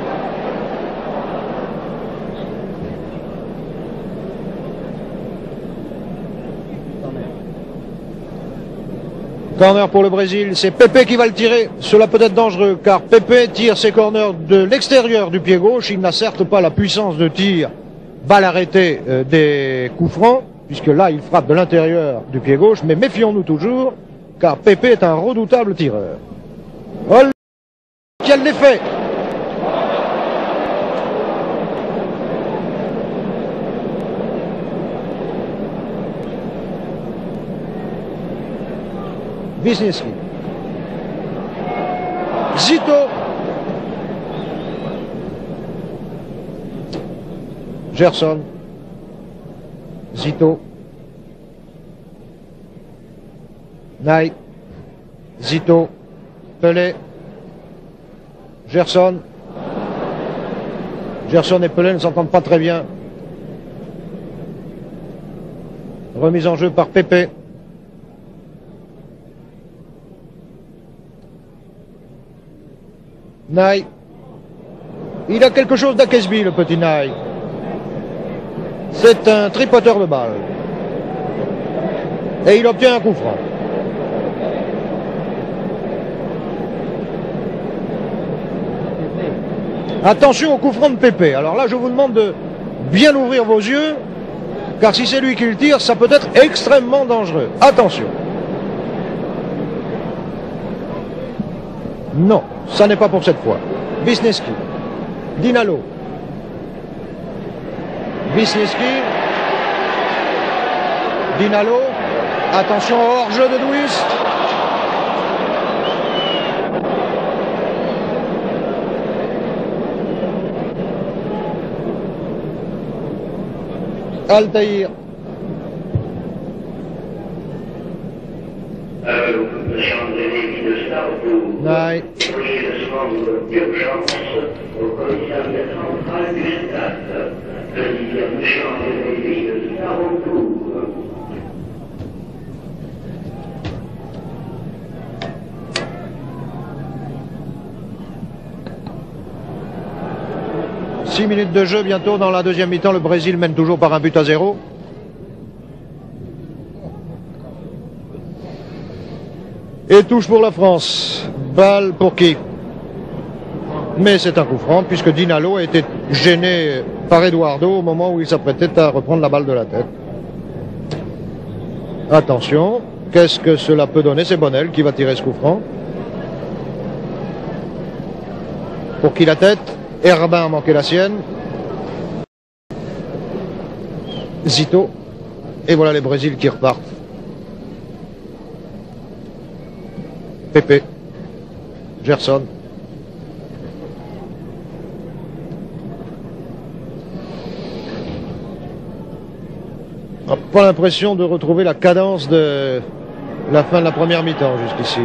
Corner pour le Brésil, c'est Pépé qui va le tirer. Cela peut être dangereux car Pépé tire ses corners de l'extérieur du pied gauche. Il n'a certes pas la puissance de tir balle arrêtée des coups francs, puisque là il frappe de l'intérieur du pied gauche, mais méfions-nous toujours car Pépé est un redoutable tireur. Oh, quel effet! Wisniewski. Zito. Gerson. Zito. Naï. Zito. Pelé. Gerson. Gerson et Pelé ne s'entendent pas très bien. Remise en jeu par Pépé. Naï. Il a quelque chose d'Akesby, le petit Naï. C'est un tripoteur de balle. Et il obtient un coup franc. Attention au coup franc de Pépé. Alors là, je vous demande de bien ouvrir vos yeux, car si c'est lui qui le tire, ça peut être extrêmement dangereux. Attention. Non, ça n'est pas pour cette fois. Wisniewski, Dinalo, Wisniewski, Dinalo, attention au hors-jeu de Douis. Altaïr. Naï. Six minutes de jeu bientôt dans la deuxième mi-temps. Le Brésil mène toujours par 1-0. Et touche pour la France. Balle pour qui? Mais c'est un coup franc puisque Dinalo a été gêné par Eduardo au moment où il s'apprêtait à reprendre la balle de la tête. Attention, qu'est-ce que cela peut donner? C'est Bonnel qui va tirer ce coup franc. Pour qui la tête? Herbin a manqué la sienne. Zito. Et voilà les Brésils qui repartent. Pepe. Gerson. On n'a pas l'impression de retrouver la cadence de la fin de la première mi-temps jusqu'ici.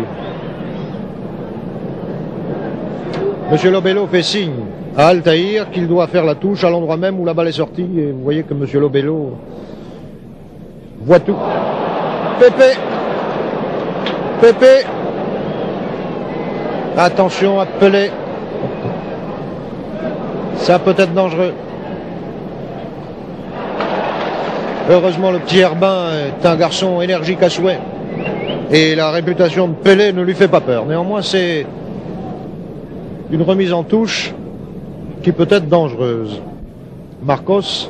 Monsieur Lobello fait signe à Altaïr qu'il doit faire la touche à l'endroit même où la balle est sortie. Et vous voyez que Monsieur Lobello voit tout. Pepe. Pepe. Attention à Pelé. Ça peut être dangereux. Heureusement, le petit Herbin est un garçon énergique à souhait. Et la réputation de Pelé ne lui fait pas peur. Néanmoins, c'est une remise en touche qui peut être dangereuse. Marcos.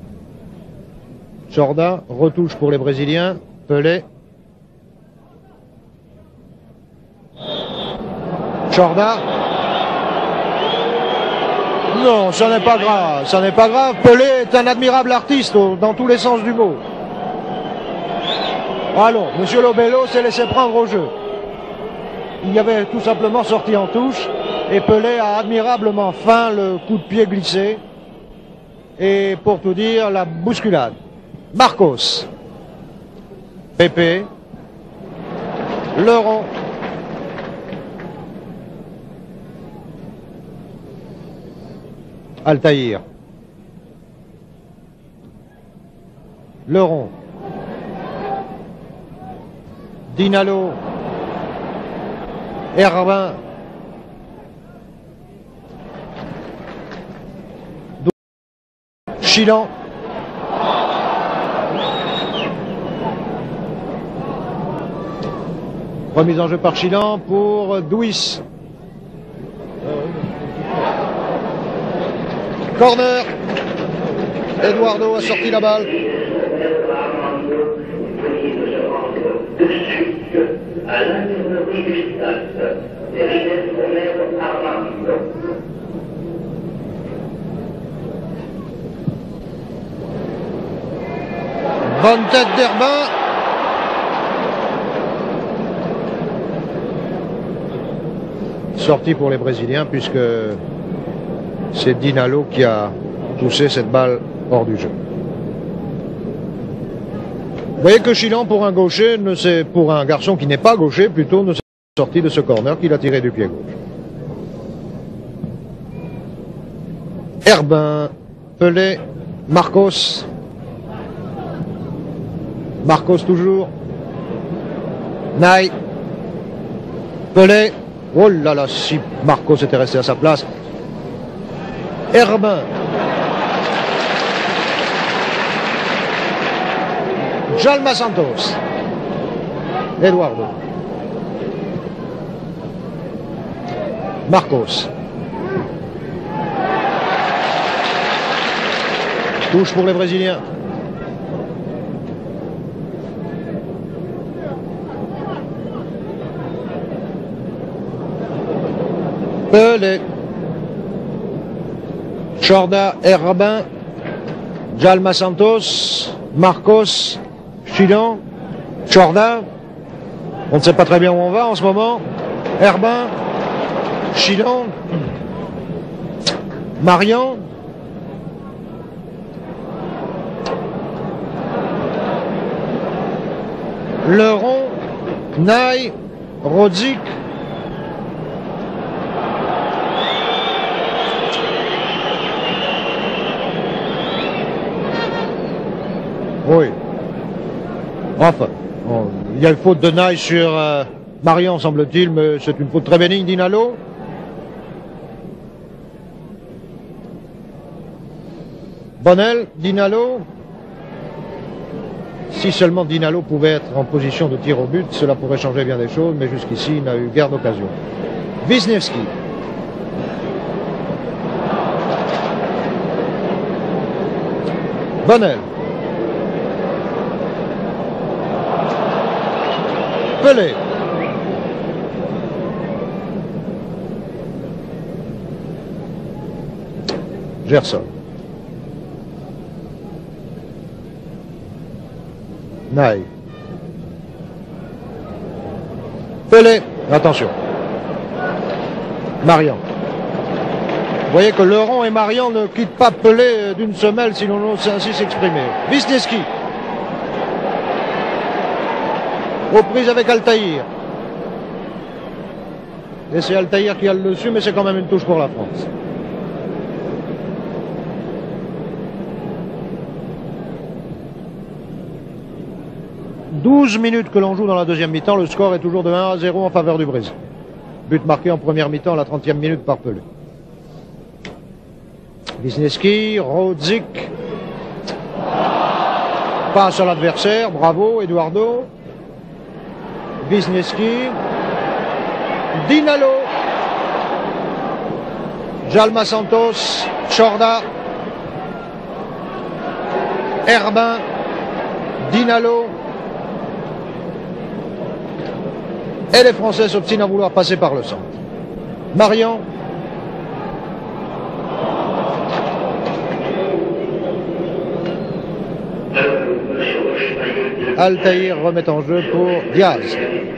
Jorda. Retouche pour les Brésiliens. Pelé. Jorda. Non, ça n'est pas grave, ça n'est pas grave. Pelé est un admirable artiste dans tous les sens du mot. Allons, Monsieur Lobello s'est laissé prendre au jeu. Il y avait tout simplement sorti en touche et Pelé a admirablement feint le coup de pied glissé. Et pour tout dire, la bousculade. Marcos. Pepe. Leron. Altaïr. Leron. Dinalo. Herbin. Chilan. Remise en jeu par Chilan pour Douis. Corner. Eduardo a sorti la balle. Bonne tête d'Herbin. Sortie pour les Brésiliens puisque c'est Dinalo qui a poussé cette balle hors du jeu. Vous voyez que Chilan, pour un gaucher, pour un garçon qui n'est pas gaucher, plutôt ne s'est sorti de ce corner qu'il a tiré du pied gauche. Herbin, Pelé, Marcos. Marcos toujours. Naï. Pelé. Oh là là, si Marcos était resté à sa place. Herbin. Jalma Santos. Eduardo. Marcos. Touche pour les Brésiliens. Pelé. Chorda, Herbin, Djalma Santos, Marcos, Chilon, Chorda. On ne sait pas très bien où on va en ce moment. Herbin, Chilon, Marian. Leron, Naï, Rodzik. Oui. Enfin, il y a une faute de Naï sur Marian, semble-t-il, mais c'est une faute très bénigne d'Inalo. Bonnel, Dinalo. Si seulement Dinalo pouvait être en position de tir au but, cela pourrait changer bien des choses, mais jusqu'ici, il n'a eu guère d'occasion. Wisniewski. Bonnel. Pelé. Gerson. Naï. Pelé. Attention. Marian. Vous voyez que Leron et Marian ne quittent pas Pelé d'une semelle, si l'on ose ainsi s'exprimer. Wisniewski. Aux prises avec Altaïr. Et c'est Altaïr qui a le dessus, mais c'est quand même une touche pour la France. « 12 minutes que l'on joue dans la deuxième mi-temps, le score est toujours de 1-0 en faveur du Brésil. But marqué en première mi-temps à la 30e minute par Pelé. Wisniewski, Rodzik, passe à l'adversaire, bravo Eduardo. Wisniewski, Dinalo, Djalma Santos, Chorda, Herbin, Dinalo. Et les Français s'obstinent à vouloir passer par le centre. Marian. Altaïr remet en jeu pour Diaz.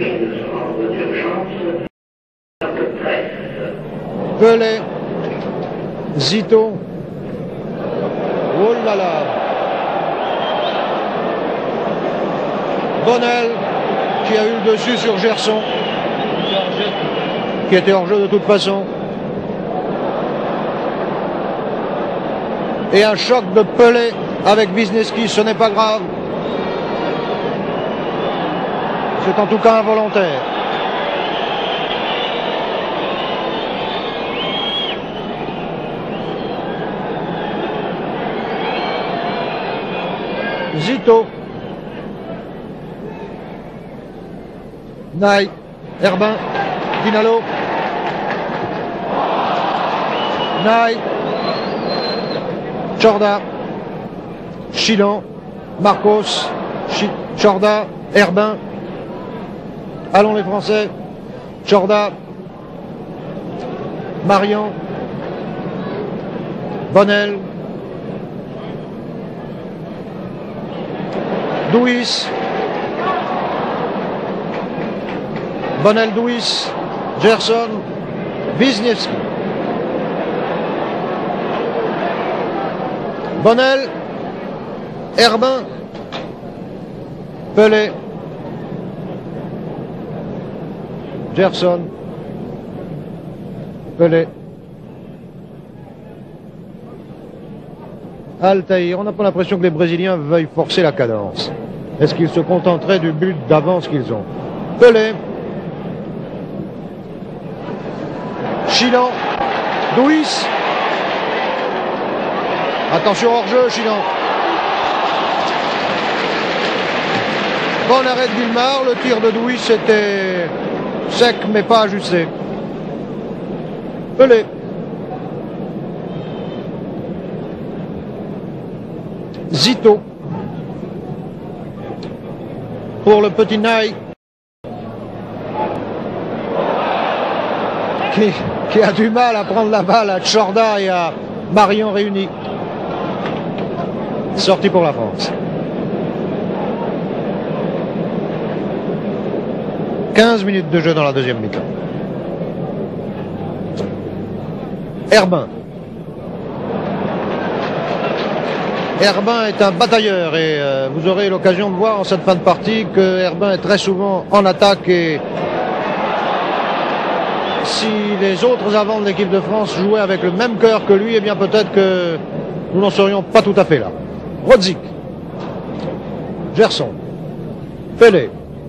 Pelé. Zito. Oh là là. Bonnel qui a eu le dessus sur Gerson, qui était hors jeu de toute façon. Et un choc de Pelé avec Wisniewski, ce n'est pas grave. C'est en tout cas involontaire. Zito. Naï, Herbin, Dinalo. Naï, Chorda, Chilon, Marcos, Chorda, Herbin. Allons les Français. Chorda, Marian, Bonnel, Douis, Bonnel, Douis, Gerson, Wisniewski. Bonnel, Herbin, Pelé, Gerson, Pelé, Altaïr. On n'a pas l'impression que les Brésiliens veuillent forcer la cadence. Est-ce qu'ils se contenteraient du but d'avance qu'ils ont? Pelé, Chilon, Douis. Attention hors-jeu, Chilon. Bon arrêt de Villemar, le tir de Douis était sec mais pas ajusté. Pelé. Zito. Pour le petit Naï. qui a du mal à prendre la balle à Tchorda et à Marion réunis. Sortie pour la France. 15 minutes de jeu dans la deuxième mi-temps. Herbin. Herbin est un batailleur et vous aurez l'occasion de voir en cette fin de partie que Herbin est très souvent en attaque et si les autres avants de l'équipe de France jouaient avec le même cœur que lui, eh bien peut-être que nous n'en serions pas tout à fait là. Rodzik. Gerson. Pelé.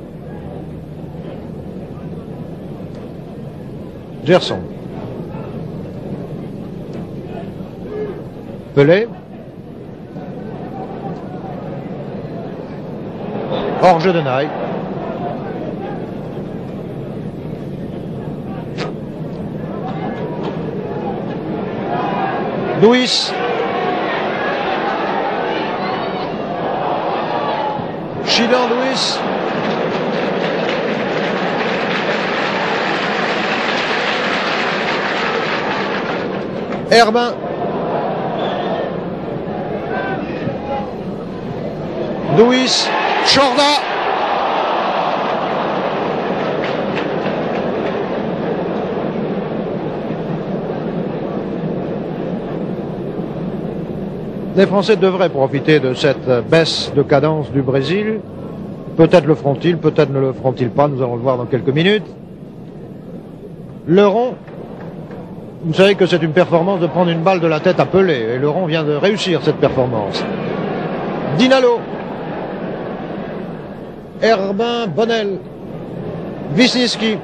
Gerson. Pelé. Hors-jeu de Naï. Louis. Chilan Louis. Herbin. Louis. Tchorda. Les Français devraient profiter de cette baisse de cadence du Brésil. Peut-être le feront-ils, peut-être ne le feront-ils pas, nous allons le voir dans quelques minutes. Leron, vous savez que c'est une performance de prendre une balle de la tête à Pelé, et Leron vient de réussir cette performance. Dinalo. Herbin, Bonnel. Wisniewski.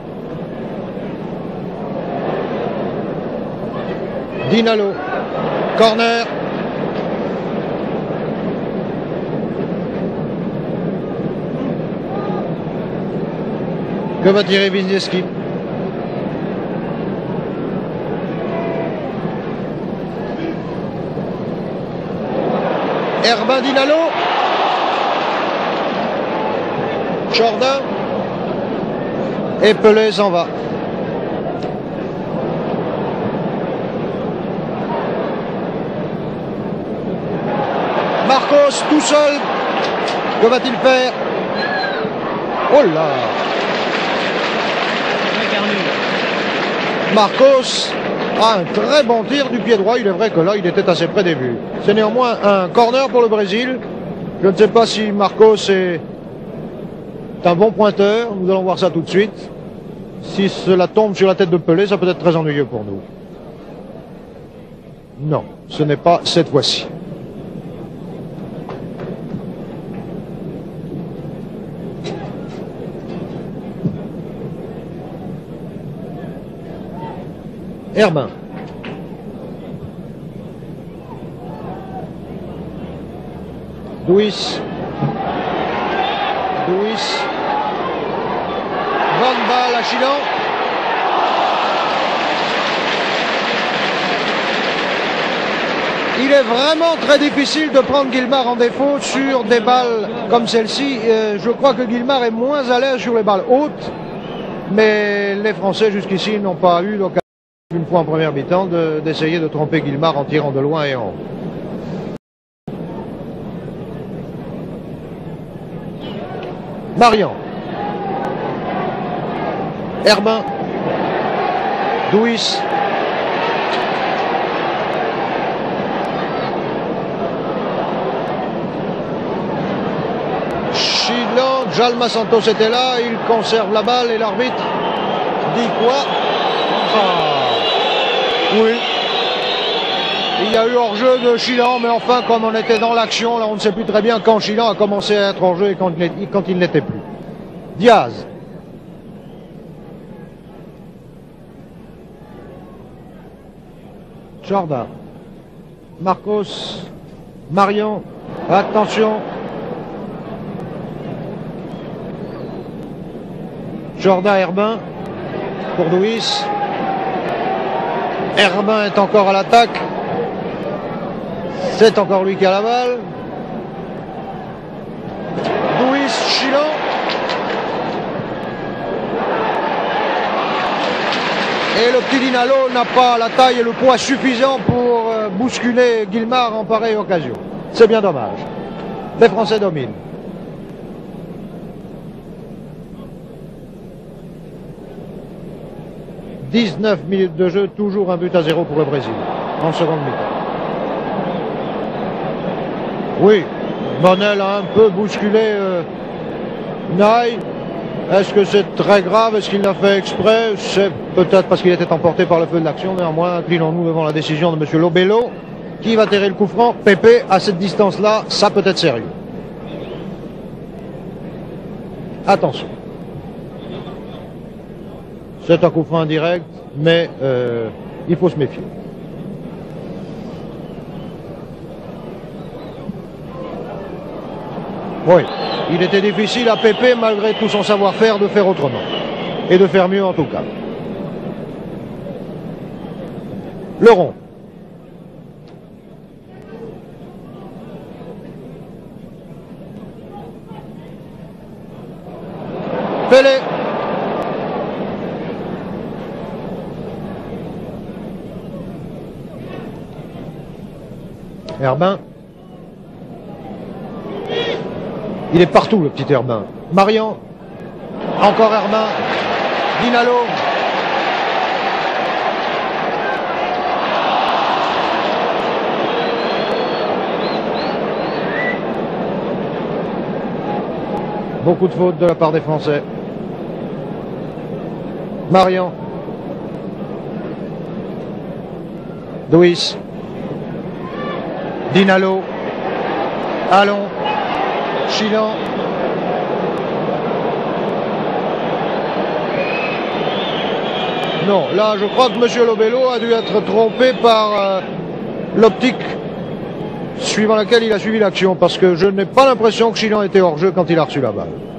Dinalo. Corner. Que va tirer Wisniewski? Herbin, Dinalo. Tchorda. Et Pelé s'en va. Marcos tout seul. Que va-t-il faire? Oh là! Marcos a un très bon tir du pied droit. Il est vrai que là, il était assez près des buts. C'est néanmoins un corner pour le Brésil. Je ne sais pas si Marcos est un bon pointeur. Nous allons voir ça tout de suite. Si cela tombe sur la tête de Pelé, ça peut être très ennuyeux pour nous. Non, ce n'est pas cette fois-ci. Herbin. Louis. Bonne balle à Chilan. Il est vraiment très difficile de prendre Guilmard en défaut sur des balles comme celle-ci. Je crois que Guilmard est moins à l'aise sur les balles hautes, mais les Français jusqu'ici n'ont pas eu l'occasion, une fois en première mi-temps, d'essayer de tromper Guilmard en tirant de loin et en haut. Marion. Herbin. Douis. Chilan, Jalma Santos était là, il conserve la balle et l'arbitre dit quoi? Oui. Il y a eu hors-jeu de Chilan, mais enfin, comme on était dans l'action, là on ne sait plus très bien quand Chilan a commencé à être hors-jeu et quand il n'était plus. Diaz. Tchorda. Marcos. Marion. Attention. Tchorda, Herbin. Pour Louis. Herbin est encore à l'attaque. C'est encore lui qui a la balle. Louis, Chilan. Et le petit Dinalo n'a pas la taille et le poids suffisant pour bousculer Guillemard en pareille occasion. C'est bien dommage. Les Français dominent. « 19 minutes de jeu, toujours un but à 0 pour le Brésil, en seconde mi-temps. Oui, Monel a un peu bousculé Nye. Est-ce que c'est très grave? Est-ce qu'il l'a fait exprès? C'est peut-être parce qu'il était emporté par le feu de l'action. Néanmoins, inclinons-nous devant la décision de M. Lobello. Qui va tirer le coup franc? Pepe, à cette distance-là, ça peut être sérieux. Attention. C'est un coup franc indirect, mais il faut se méfier. Oui, il était difficile à Pepe, malgré tout son savoir-faire, de faire autrement. Et de faire mieux en tout cas. Le rond. Pelé. Herbin. Il est partout, le petit Herbin. Marian. Encore Herbin. Dinalo. Beaucoup de fautes de la part des Français. Marian. Duis. Dinalo. Allons. Chilan. Non, là je crois que M. Lobello a dû être trompé par l'optique suivant laquelle il a suivi l'action, parce que je n'ai pas l'impression que Chilan était hors jeu quand il a reçu la balle.